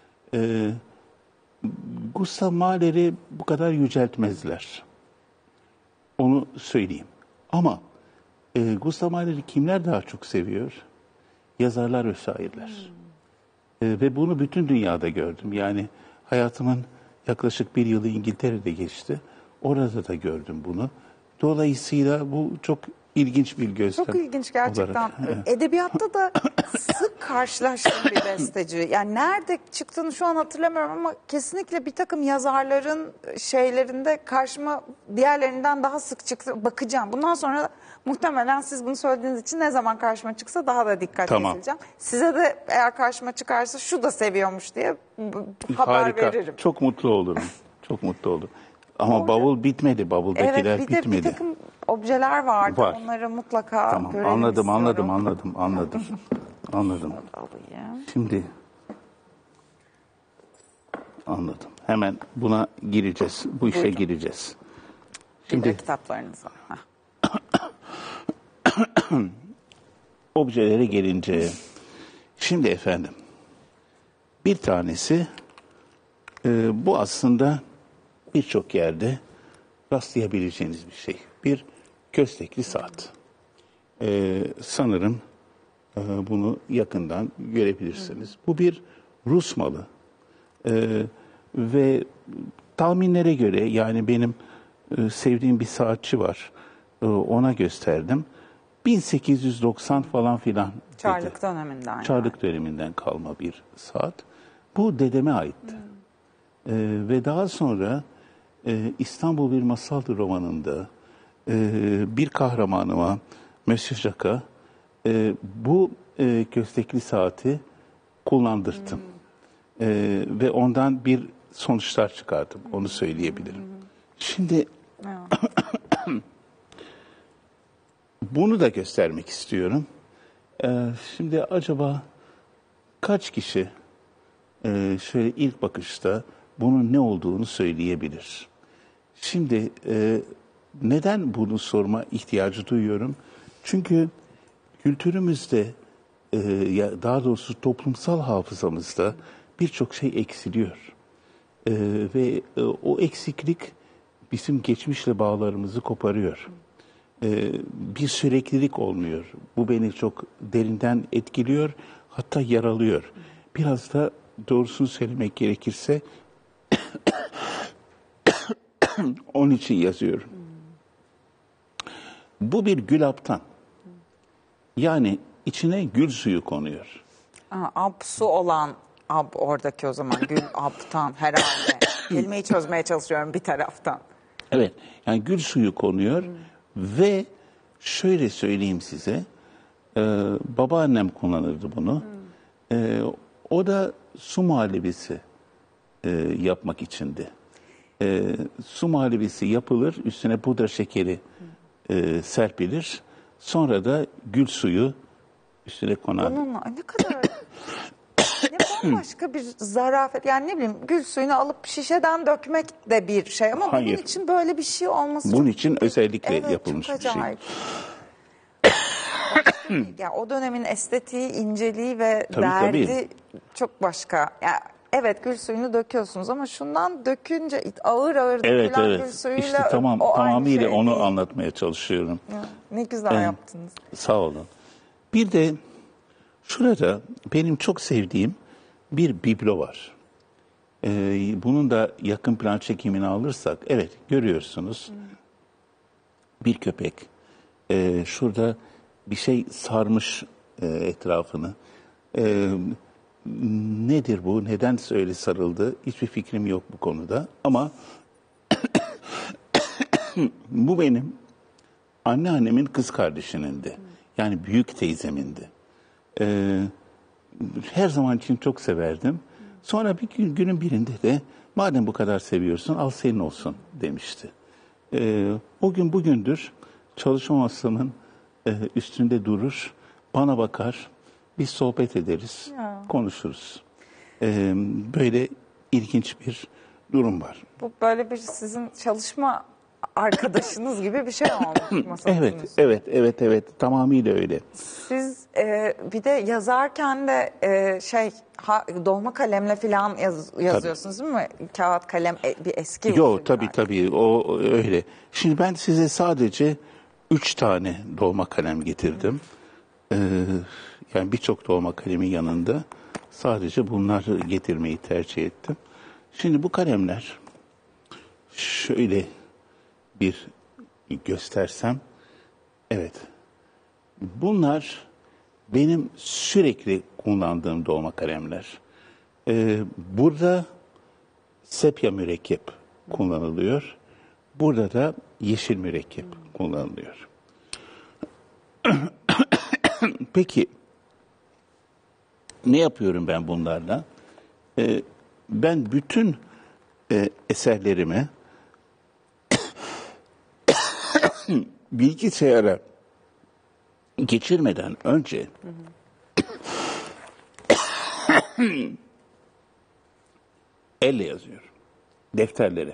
Gustav Mahler'i bu kadar yüceltmezler. Onu söyleyeyim. Ama Gustav Mahler'i kimler daha çok seviyor? Yazarlar ve şairler. Ve bunu bütün dünyada gördüm. Yani hayatımın yaklaşık bir yılı İngiltere'de geçti. Orada da gördüm bunu. Dolayısıyla bu çok ilginç bir gözlem. Çok ilginç gerçekten. olarak. Edebiyatta da sık karşılaştığım bir besteci. Yani nerede çıktığını şu an hatırlamıyorum ama kesinlikle bir takım yazarların şeylerinde karşıma diğerlerinden daha sık çıktı. Bakacağım. Bundan sonra muhtemelen siz bunu söylediğiniz için ne zaman karşıma çıksa daha da dikkat edeceğim. Size de eğer karşıma çıkarsa şu da seviyormuş diye haber Harika. veririm. Çok mutlu olurum. Çok mutlu olurum. Ama bavul bitmedi. Bavuldakiler Evet, bir de bitmedi. bir takım objeler vardı. Var. Onları mutlaka Tamam. görelim Anladım. istiyorum. Anladım. Alayım. Şimdi anladım. Hemen buna gireceğiz. Bu işe Buyurun. gireceğiz. Bir de Şimdi kitaplarınız var. Hah. objelere gelince, şimdi efendim, bir tanesi bu aslında birçok yerde rastlayabileceğiniz bir şey. Bir köstekli saat. Sanırım bunu yakından görebilirsiniz. Bu bir Rus malı. Ve tahminlere göre, yani benim sevdiğim bir saatçi var. Ona gösterdim. 1890 falan filan dedi. Çarlık döneminden. Çarlık döneminden kalma bir saat. Bu dedeme aitti. Ve daha sonra İstanbul Bir Masaldır romanında bir kahramanıma, Monsieur Jacques'a bu köstekli saati kullandırttım. Ve ondan bir sonuçlar çıkardım. Onu söyleyebilirim. Şimdi bunu da göstermek istiyorum. Şimdi acaba kaç kişi şöyle ilk bakışta bunun ne olduğunu söyleyebilir? Şimdi neden bunu sorma ihtiyacı duyuyorum? Çünkü kültürümüzde, daha doğrusu toplumsal hafızamızda birçok şey eksiliyor. Ve o eksiklik bizim geçmişle bağlarımızı koparıyor. Bir süreklilik olmuyor. Bu beni çok derinden etkiliyor, hatta yaralıyor. Biraz da doğrusunu söylemek gerekirse onun için yazıyorum. Bu bir gülaptan. Yani içine gül suyu konuyor. Su olan oradaki o zaman gül abtan herhalde. Kelimeyi çözmeye çalışıyorum bir taraftan. Evet, yani gül suyu konuyor ve şöyle söyleyeyim size, babaannem kullanırdı bunu. O da su muhallebisi yapmak içindi. Su muhallebisi yapılır, üstüne pudra şekeri serpilir. Sonra da gül suyu üstüne konar. Bununla ne kadar ne bambaşka bir zarafet. Yani ne bileyim gül suyunu alıp şişeden dökmek de bir şey ama Hayır. bunun için böyle bir şey olması Bunun çok için özellikle evet, yapılmış çok bir şey. acayip. Yani o dönemin estetiği, inceliği ve Tabii, derdi tabii. çok başka. Yani evet gül suyunu döküyorsunuz ama şundan dökünce ağır ağır Evet, dökülen gül evet. suyuyla İşte tamam, o aynı tamamıyla şey onu değil. anlatmaya çalışıyorum. Ya, ne güzel yaptınız. Sağ olun. Bir de şurada benim çok sevdiğim bir biblo var. Bunun da yakın plan çekimini alırsak, evet görüyorsunuz. Bir köpek şurada bir şey sarmış etrafını. Nedir bu? Neden öyle sarıldı? Hiçbir fikrim yok bu konuda. Ama bu benim anneannemin kız kardeşinindi. Yani büyük teyzemindi. Her zaman için çok severdim. Sonra bir günün birinde de madem bu kadar seviyorsun al senin olsun demişti. O gün bugündür çalışma masamın üstünde durur, bana bakar, biz sohbet ederiz, konuşuruz. Böyle ilginç bir durum var. Bu böyle bir sizin çalışma arkadaşınız gibi bir şey olmuş masanın üstünde. Evet, tamamıyla öyle. Siz bir de yazarken de dolma kalemle falan yazıyorsunuz değil mi? Kağıt kalem bir eski usul Yok yani. tabii o öyle. Şimdi ben size sadece 3 tane dolma kalem getirdim. Yani birçok dolma kalemin yanında sadece bunları getirmeyi tercih ettim. Şimdi bu kalemler şöyle bir göstersem, evet. Bunlar benim sürekli kullandığım dolma kalemler. Burada sepya mürekkep kullanılıyor. Burada da yeşil mürekkep kullanılıyor. Peki ne yapıyorum ben bunlarla? Ben bütün eserlerimi bilgisayara geçirmeden önce elle yazıyorum. Defterlere.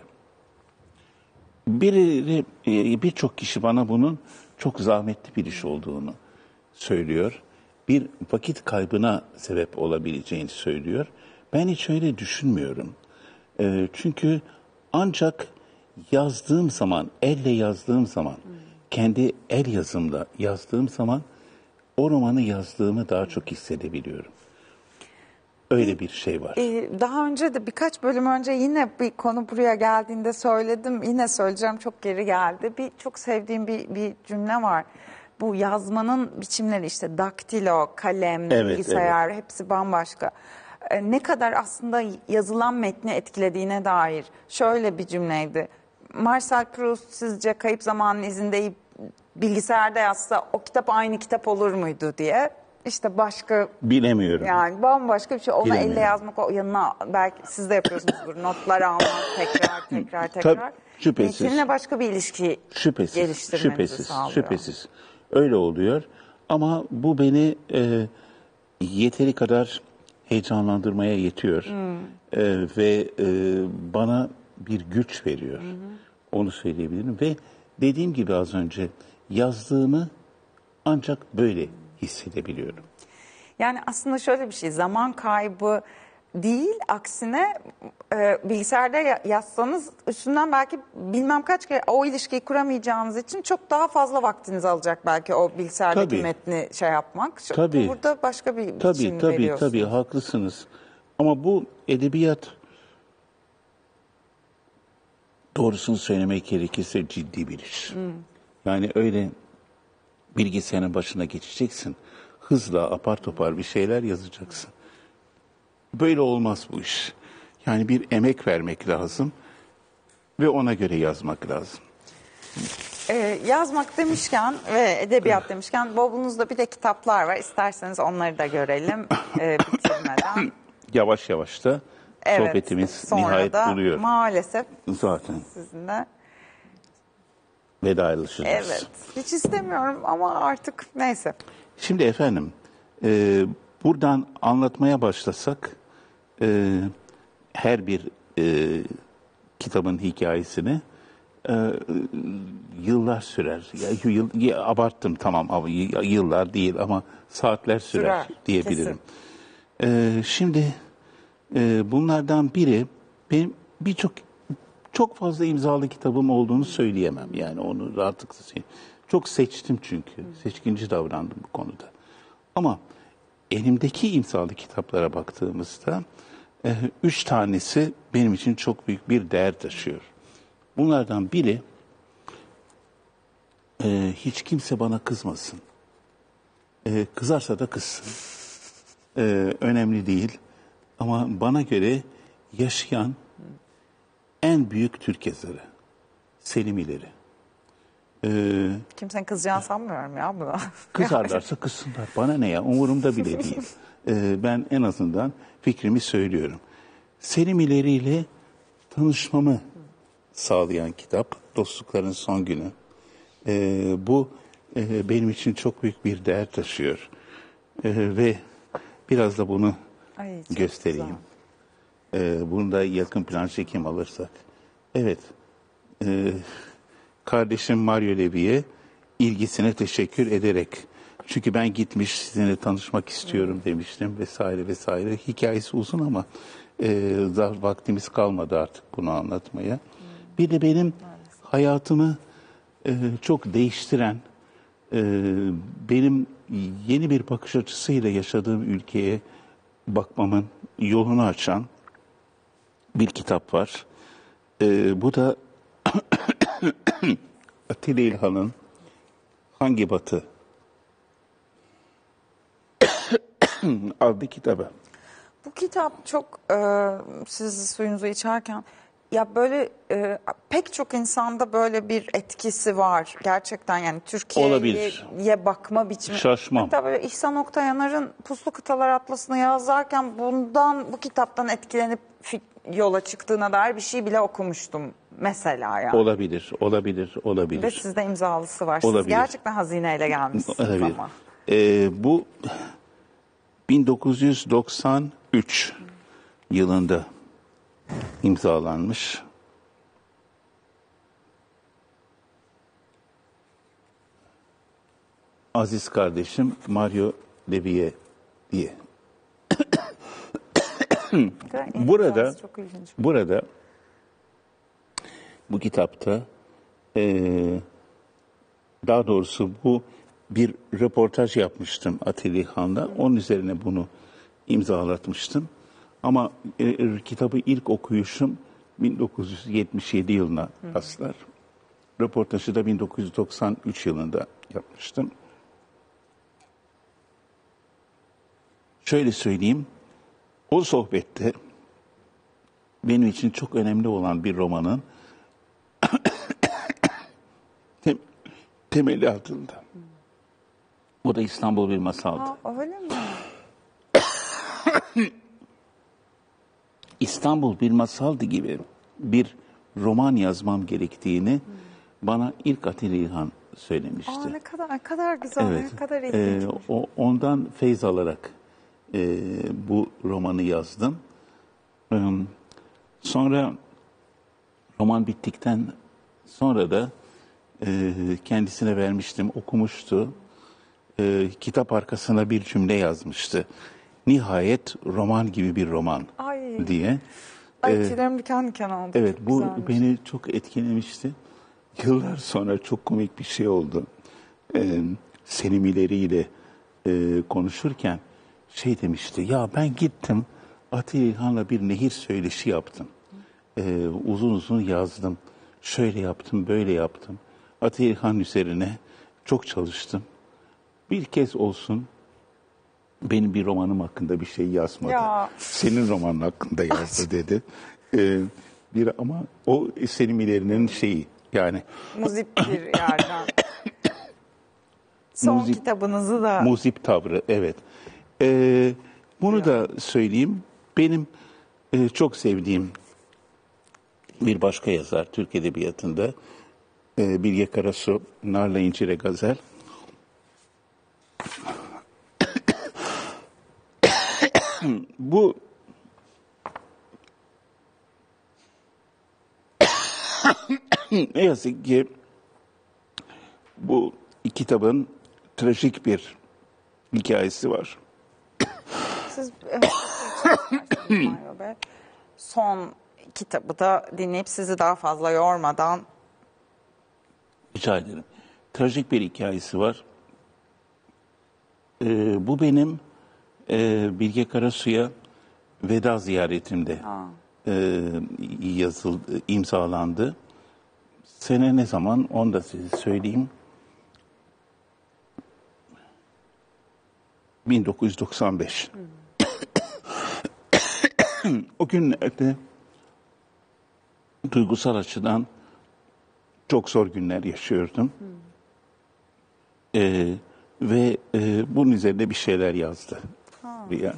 Birçok kişi bana bunun çok zahmetli bir iş olduğunu söylüyor. Bir vakit kaybına sebep olabileceğini söylüyor. Ben hiç öyle düşünmüyorum. Çünkü ancak yazdığım zaman, elle yazdığım zaman, kendi el yazımla yazdığım zaman o romanı yazdığımı daha çok hissedebiliyorum. Öyle bir şey var. Daha önce de birkaç bölüm önce yine bir konu buraya geldiğinde söyledim. Yine söyleyeceğim çok geri geldi. Çok sevdiğim bir cümle var. Bu yazmanın biçimleri işte daktilo, kalem, bilgisayar hepsi bambaşka. Ne kadar aslında yazılan metni etkilediğine dair şöyle bir cümleydi. Marcel Proust sizce Kayıp Zamanın İzinde bilgisayarda yazsa o kitap aynı kitap olur muydu diye işte başka Bilemiyorum. yani bambaşka bir şey. Ona Bilemiyorum. elle yazmak, o yanına belki siz de yapıyorsunuzdur. Notlar almak, tekrar. Tabii, şüphesiz. Seninle başka bir ilişki geliştirmenizi sağlıyor. Şüphesiz. Öyle oluyor. Ama bu beni yeteri kadar heyecanlandırmaya yetiyor. Ve bana bir güç veriyor. Onu söyleyebilirim. Ve dediğim gibi az önce yazdığımı ancak böyle hissedebiliyorum. Yani aslında şöyle bir şey, zaman kaybı değil, aksine bilgisayarda yazsanız üstünden belki bilmem kaç kere o ilişkiyi kuramayacağınız için çok daha fazla vaktiniz alacak belki o bilgisayardaki Tabii. metni şey yapmak. Tabii. Burada başka bir biçim veriyorsunuz. Tabii haklısınız. Ama bu edebiyat, doğrusunu söylemek gerekirse ciddi bir iş. Yani öyle bilgisayarın başına geçeceksin. Hızla apar topar bir şeyler yazacaksın. Böyle olmaz bu iş. Yani bir emek vermek lazım ve ona göre yazmak lazım. Yazmak demişken ve edebiyat demişken bavulunuzda bir de kitaplar var. İsterseniz onları da görelim bitirmeden. Yavaş yavaş da sohbetimiz sonra nihayet da buluyor. maalesef Zaten sizinle. vedalaşacağız. Evet. Hiç istemiyorum ama artık neyse. Şimdi efendim, buradan anlatmaya başlasak her bir kitabın hikayesini yıllar sürer. Abarttım tamam ama yıllar değil ama saatler sürer diyebilirim. Şimdi bunlardan biri benim çok fazla imzalı kitabım olduğunu söyleyemem. Yani onu rahatlıkla söyleyeyim. Çok seçtim çünkü. Seçkinci davrandım bu konuda. Ama elimdeki imzalı kitaplara baktığımızda 3 tanesi benim için çok büyük bir değer taşıyor. Bunlardan biri hiç kimse bana kızmasın. Kızarsa da kızsın. Önemli değil. Ama bana göre yaşayan en büyük Türk yazarı. Selim İleri. Kimsenin kızacağını sanmıyorum ya buna. Kızarlarsa kızsınlar. Bana ne ya? Umurumda bile değil. Ben en azından fikrimi söylüyorum. Selim İleri ile tanışmamı sağlayan kitap Dostlukların Son Günü. Bu benim için çok büyük bir değer taşıyor. Ve biraz da bunu göstereyim. Bunu da yakın plan çekim alırsak. Evet. Kardeşim Mario Levy'ye ilgisine teşekkür ederek. Çünkü ben gitmiş sizinle tanışmak istiyorum demiştim vesaire vesaire. Hikayesi uzun ama vaktimiz kalmadı artık bunu anlatmaya. Bir de benim hayatımı çok değiştiren, benim yeni bir bakış açısıyla yaşadığım ülkeye bakmamın yolunu açan bir kitap var. Bu da Atilla İlhan'ın Hangi Batı adlı kitabı. Bu kitap çok siz suyunuzu içerken ya böyle pek çok insanda böyle bir etkisi var. Gerçekten yani Türkiye'ye bakma biçimi. Şaşmam. Hatta böyle İhsan Oktayanar'ın Puslu Kıtalar Atlası'nı yazarken bu kitaptan etkilenip yola çıktığına dair bir şey bile okumuştum mesela yani. Olabilir. Ve sizde imzalısı var. Olabilir. Siz gerçekten hazineyle gelmişsiniz Olabilir. ama. Bu 1993 yılında imzalanmış. Aziz kardeşim Mario Levy'ye diye. Burada bu kitapta daha doğrusu bu bir röportaj yapmıştım Atilla İlhan'la. Onun üzerine bunu imzalatmıştım. Ama kitabı ilk okuyuşum 1977 yılına rastlar. Röportajı da 1993 yılında yapmıştım. Şöyle söyleyeyim, o sohbette benim için çok önemli olan bir romanın temeli atıldı. O da İstanbul bir masaldı. Öyle mi? İstanbul bir masaldı gibi bir roman yazmam gerektiğini bana ilk Atilla İlhan söylemişti. Ne kadar güzel, Evet. ne kadar ilginç. Ondan feyz alarak bu romanı yazdım. Sonra roman bittikten sonra da kendisine vermiştim, okumuştu. Kitap arkasına bir cümle yazmıştı. Nihayet roman gibi bir roman Ay. diye. Tüylerim diken diken oldu. Evet, Çok bu güzelmiş. beni çok etkilemişti. Yıllar sonra çok komik bir şey oldu. Senimileri konuşurken şey demişti. Ya ben gittim Atilla İlhan'la bir nehir söyleşi yaptım. Uzun uzun yazdım. Şöyle yaptım, böyle yaptım. Atilla İlhan üzerine çok çalıştım. Bir kez olsun benim bir romanım hakkında bir şey yazmadı. Ya. Senin romanın hakkında yazdı dedi. Ama o senimilerinin şeyi yani Muzip bir yerden. Son Muzip- kitabınızı da muzip tavrı, evet. Bunu da söyleyeyim. Benim çok sevdiğim bir başka yazar Türk Edebiyatı'nda Bilge Karasu, Narla İncire Gazel. Bu ne yazık ki bu kitabın trajik bir hikayesi var. siz Mario Bey, son kitabı da dinleyip sizi daha fazla yormadan Rica ederim. Trajik bir hikayesi var. Bu benim Bilge Karasu'ya veda ziyaretimde imzalandı. Sene ne zaman onu da size söyleyeyim. 1995. O günlerde duygusal açıdan çok zor günler yaşıyordum. Ve bunun üzerine bir şeyler yazdı. Ya.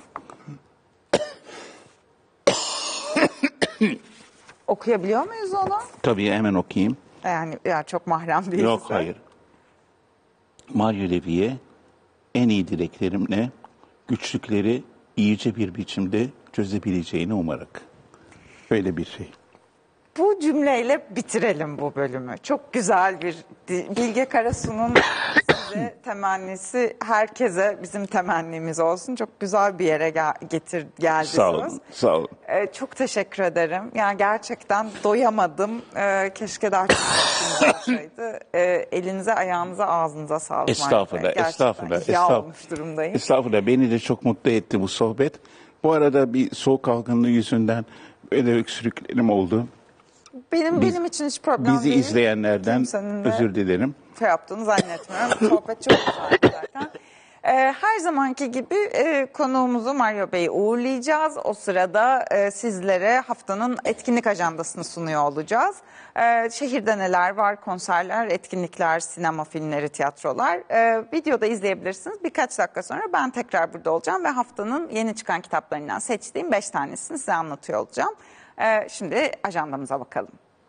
okuyabiliyor muyuz onu? Tabii hemen okuyayım. Yani çok mahrem değil. Yok, hayır. Mario Levy'ye en iyi dileklerimle güçlükleri iyice bir biçimde çözebileceğini umarak. Böyle bir şey. Bu cümleyle bitirelim bu bölümü. Çok güzel bir Bilge Karasu'nun size temennisi, herkese bizim temennimiz olsun. Çok güzel bir yere geldiniz. Sağ olun, sağ olun. Çok teşekkür ederim. Yani gerçekten doyamadım. Keşke daha çok vaktiniz olsaydı. Elinize, ayağınıza, ağzınıza sağlık. Estağfurullah, Gerçekten estağfurullah, ihya olmuş durumdayım. Estağfurullah, beni de çok mutlu etti bu sohbet. Bu arada bir soğuk algınlığı yüzünden böyle öksürüklerim oldu. Benim için hiç problem Bizi değil. izleyenlerden Kimsenin de özür dilerim. şey yaptığını zannetmiyorum. Sohbet çok güzeldi zaten. Her zamanki gibi konuğumuzu Mario Bey'i uğurlayacağız. O sırada sizlere haftanın etkinlik ajandasını sunuyor olacağız. Şehirde neler var? Konserler, etkinlikler, sinema filmleri, tiyatrolar. Videoda izleyebilirsiniz. Birkaç dakika sonra ben tekrar burada olacağım ve haftanın yeni çıkan kitaplarından seçtiğim 5 tanesini size anlatıyor olacağım. Şimdi ajandamıza bakalım.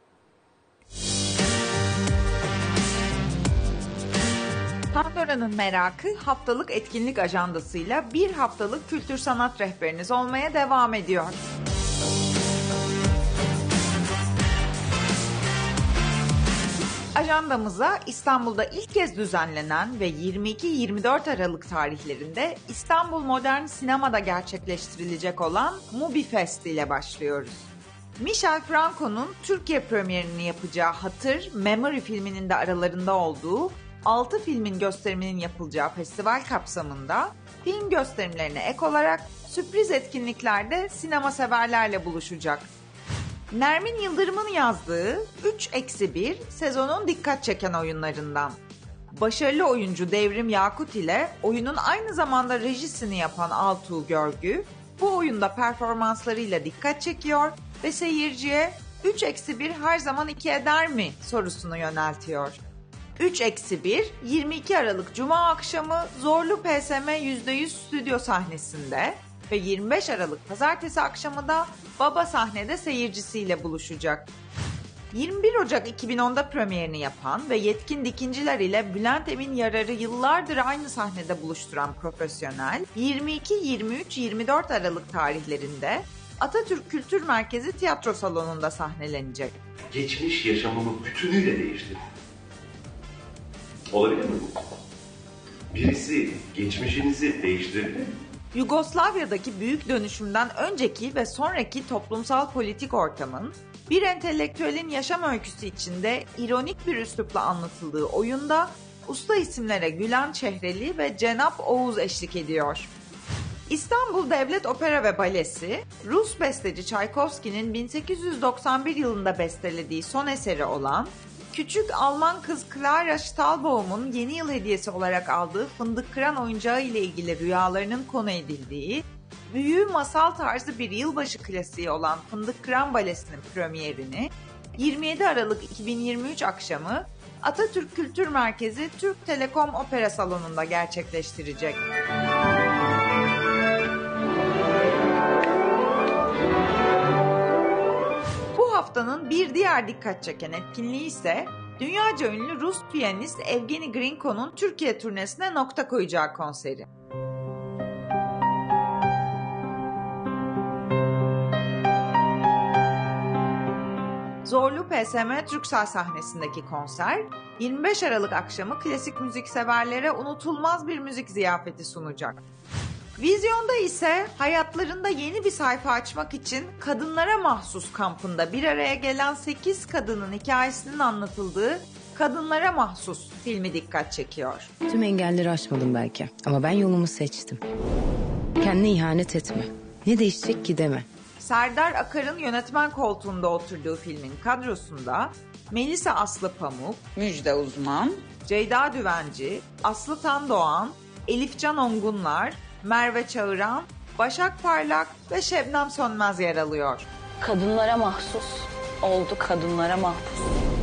Pandora'nın merakı haftalık etkinlik ajandasıyla bir haftalık kültür sanat rehberiniz olmaya devam ediyor. Ajandamıza İstanbul'da ilk kez düzenlenen ve 22-24 Aralık tarihlerinde İstanbul Modern Sinema'da gerçekleştirilecek olan MubiFest ile başlıyoruz. Michel Franco'nun Türkiye premierini yapacağı Hatır, Memory filminin de aralarında olduğu 6 filmin gösteriminin yapılacağı festival kapsamında film gösterimlerine ek olarak sürpriz etkinliklerde sinema severlerle buluşacak. Nermin Yıldırım'ın yazdığı 3-1 sezonun dikkat çeken oyunlarından. Başarılı oyuncu Devrim Yakut ile oyunun aynı zamanda rejisini yapan Altuğ Görgü bu oyunda performanslarıyla dikkat çekiyor ve seyirciye 3-1 her zaman 2 eder mi sorusunu yöneltiyor. 3-1, 22 Aralık Cuma akşamı Zorlu PSM %100 stüdyo sahnesinde ve 25 Aralık Pazartesi akşamı da Baba sahnede seyircisiyle buluşacak. 21 Ocak 2010'da premierini yapan ve Yetkin Dikinciler ile Bülent Emin Yarar'ı yıllardır aynı sahnede buluşturan profesyonel, 22, 23, 24 Aralık tarihlerinde Atatürk Kültür Merkezi Tiyatro Salonu'nda sahnelenecek. Geçmiş yaşamımı bütünüyle değiştirdi. Olabilir mi bu? Birisi geçmişinizi değiştirebilir mi? Yugoslavya'daki büyük dönüşümden önceki ve sonraki toplumsal politik ortamın bir entelektüelin yaşam öyküsü içinde ironik bir üslupla anlatıldığı oyunda usta isimlere Gülen Çehreli ve Cenap Oğuz eşlik ediyor. İstanbul Devlet Opera ve Balesi, Rus besteci Çaykovski'nin 1891 yılında bestelediği son eseri olan küçük Alman kız Clara Stahlbaum'un yeni yıl hediyesi olarak aldığı fındık kıran oyuncağı ile ilgili rüyalarının konu edildiği, büyülü masal tarzı bir yılbaşı klasiği olan Fındık Kıran Balesi'nin premierini 27 Aralık 2023 akşamı Atatürk Kültür Merkezi Türk Telekom Opera Salonu'nda gerçekleştirecek. Bu haftanın bir diğer dikkat çeken etkinliği ise dünyaca ünlü Rus piyanist Evgeni Grinko'nun Türkiye turnesine nokta koyacağı konseri. Zorlu PSM Türksel sahnesindeki konser, 25 Aralık akşamı klasik müzik severlere unutulmaz bir müzik ziyafeti sunacak. Vizyonda ise hayatlarında yeni bir sayfa açmak için Kadınlara Mahsus kampında bir araya gelen 8 kadının hikayesinin anlatıldığı Kadınlara Mahsus filmi dikkat çekiyor. Tüm engelleri aşmadım belki ama ben yolumu seçtim. Kendine ihanet etme. Ne değişecek ki deme. Serdar Akar'ın yönetmen koltuğunda oturduğu filmin kadrosunda Melisa Aslı Pamuk, Müjde Uzman, Ceyda Düvenci, Aslı Tandoğan, Elifcan Ongunlar, Merve Çağıran, Başak Parlak ve Şebnem Sönmez yer alıyor. Kadınlara mahsus oldu, kadınlara mahpus.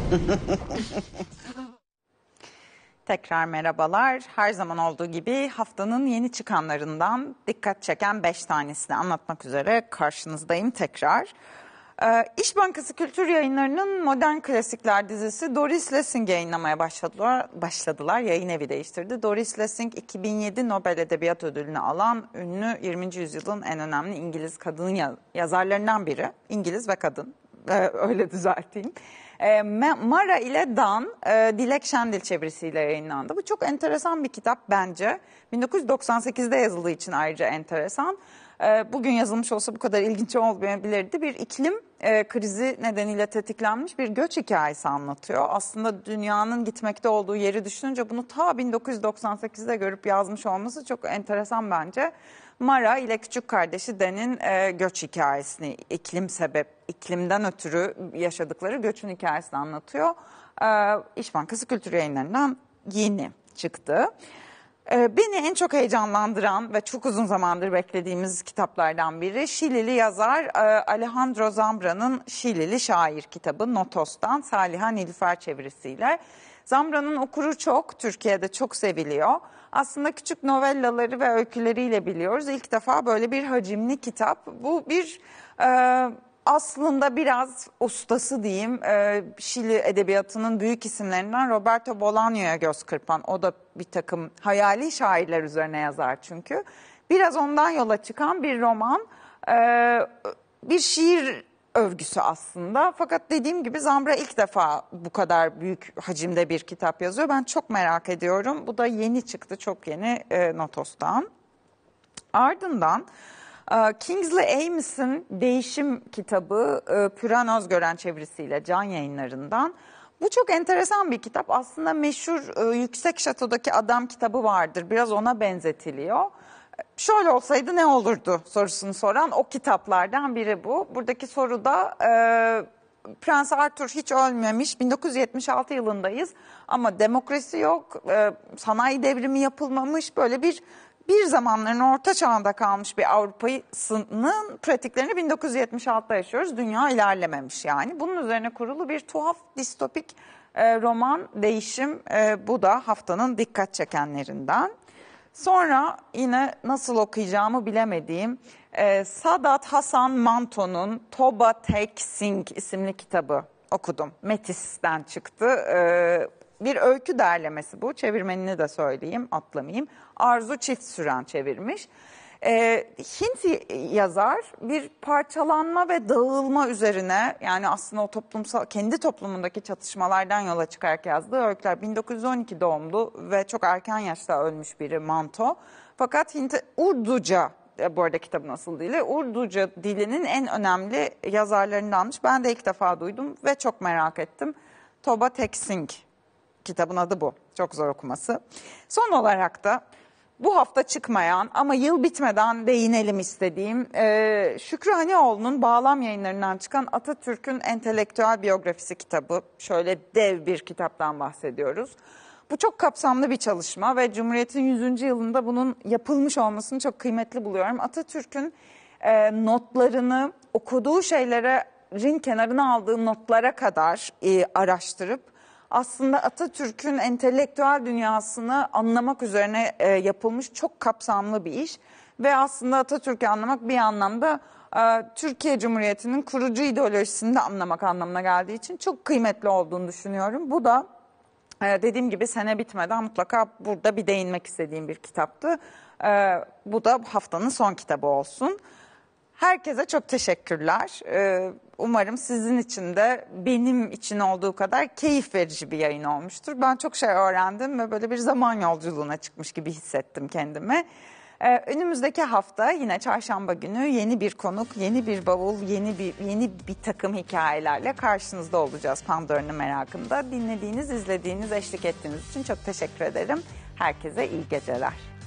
Tekrar merhabalar. Her zaman olduğu gibi haftanın yeni çıkanlarından dikkat çeken 5 tanesini anlatmak üzere karşınızdayım tekrar. İş Bankası Kültür Yayınları'nın Modern Klasikler dizisi Doris Lessing yayınlamaya başladılar. Yayın evi değiştirdi. Doris Lessing 2007 Nobel Edebiyat Ödülünü alan ünlü 20. yüzyılın en önemli İngiliz kadın yazarlarından biri. İngiliz ve kadın. Öyle düzelteyim. Mara ile Dan, Dilek Şendil çevirisiyle yayınlandı. Bu çok enteresan bir kitap bence. 1998'de yazıldığı için ayrıca enteresan. Bugün yazılmış olsa bu kadar ilginç olmayabilirdi. Bir iklim krizi nedeniyle tetiklenmiş bir göç hikayesi anlatıyor. Aslında dünyanın gitmekte olduğu yeri düşününce bunu ta 1998'de görüp yazmış olması çok enteresan bence. Mara ile küçük kardeşi Dan'in göç hikayesini, iklimden ötürü yaşadıkları göçün hikayesini anlatıyor. İş Bankası Kültür Yayınları'ndan yeni çıktı. Beni en çok heyecanlandıran ve çok uzun zamandır beklediğimiz kitaplardan biri Şilili yazar Alejandro Zambra'nın Şilili Şair kitabı Notos'tan Saliha Nilüfer çevirisiyle. Zambra'nın okuru çok, Türkiye'de çok seviliyor. Aslında küçük novellaları ve öyküleriyle biliyoruz. İlk defa böyle bir hacimli kitap. Bu bir aslında biraz ustası diyeyim, Şili edebiyatının büyük isimlerinden Roberto Bolaño'ya göz kırpan. O da bir takım hayali şairler üzerine yazar çünkü. Biraz ondan yola çıkan bir roman, bir şiir övgüsü aslında. Fakat dediğim gibi Zambra ilk defa bu kadar büyük hacimde bir kitap yazıyor. Ben çok merak ediyorum. Bu da yeni çıktı, çok yeni Notos'tan. Ardından Kingsley Amis'in Değişim kitabı Püran Özgören çevirisiyle Can Yayınları'ndan. Bu çok enteresan bir kitap. Aslında meşhur Yüksek Şato'daki Adam kitabı vardır. Biraz ona benzetiliyor. Şöyle olsaydı ne olurdu sorusunu soran o kitaplardan biri bu. Buradaki soruda Prens Arthur hiç ölmemiş. 1976 yılındayız ama demokrasi yok, sanayi devrimi yapılmamış, böyle bir zamanların orta çağında kalmış bir Avrupa'nın pratiklerini 1976'da yaşıyoruz. Dünya ilerlememiş yani. Bunun üzerine kurulu bir tuhaf distopik roman Değişim, bu da haftanın dikkat çekenlerinden. Sonra yine nasıl okuyacağımı bilemediğim Sadat Hasan Manto'nun Toba Tek Sing isimli kitabı okudum. Metis'ten çıktı. Bir öykü derlemesi bu. Çevirmenini de söyleyeyim, atlamayayım. Arzu Çiftsüren çevirmiş. Hint yazar bir parçalanma ve dağılma üzerine, yani aslında o toplumsal, kendi toplumundaki çatışmalardan yola çıkarak yazdığı öyküler. 1912 doğumlu ve çok erken yaşta ölmüş biri Manto. Fakat Urduca, bu arada kitabın asıl dili, Urduca dilinin en önemli yazarlarındanmış. Ben de ilk defa duydum ve çok merak ettim. Toba Tek Sing, kitabın adı bu. Çok zor okuması. Son olarak da bu hafta çıkmayan ama yıl bitmeden değinelim istediğim Şükrü Hanioğlu'nun Bağlam Yayınları'ndan çıkan Atatürk'ün Entelektüel Biyografisi kitabı. Şöyle dev bir kitaptan bahsediyoruz. Bu çok kapsamlı bir çalışma ve Cumhuriyet'in 100. yılında bunun yapılmış olmasını çok kıymetli buluyorum. Atatürk'ün notlarını, okuduğu şeylerin kenarına aldığı notlara kadar araştırıp aslında Atatürk'ün entelektüel dünyasını anlamak üzerine yapılmış çok kapsamlı bir iş. Ve aslında Atatürk'ü anlamak bir anlamda Türkiye Cumhuriyeti'nin kurucu ideolojisini de anlamak anlamına geldiği için çok kıymetli olduğunu düşünüyorum. Bu da dediğim gibi sene bitmeden mutlaka burada bir değinmek istediğim bir kitaptı. Bu da haftanın son kitabı olsun. Herkese çok teşekkürler. Umarım sizin için de benim için olduğu kadar keyif verici bir yayın olmuştur. Ben çok şey öğrendim ve böyle bir zaman yolculuğuna çıkmış gibi hissettim kendimi. Önümüzdeki hafta yine çarşamba günü yeni bir konuk, yeni bir bavul, yeni bir takım hikayelerle karşınızda olacağız Pandora'nın merakında. Dinlediğiniz, izlediğiniz, eşlik ettiğiniz için çok teşekkür ederim. Herkese iyi geceler.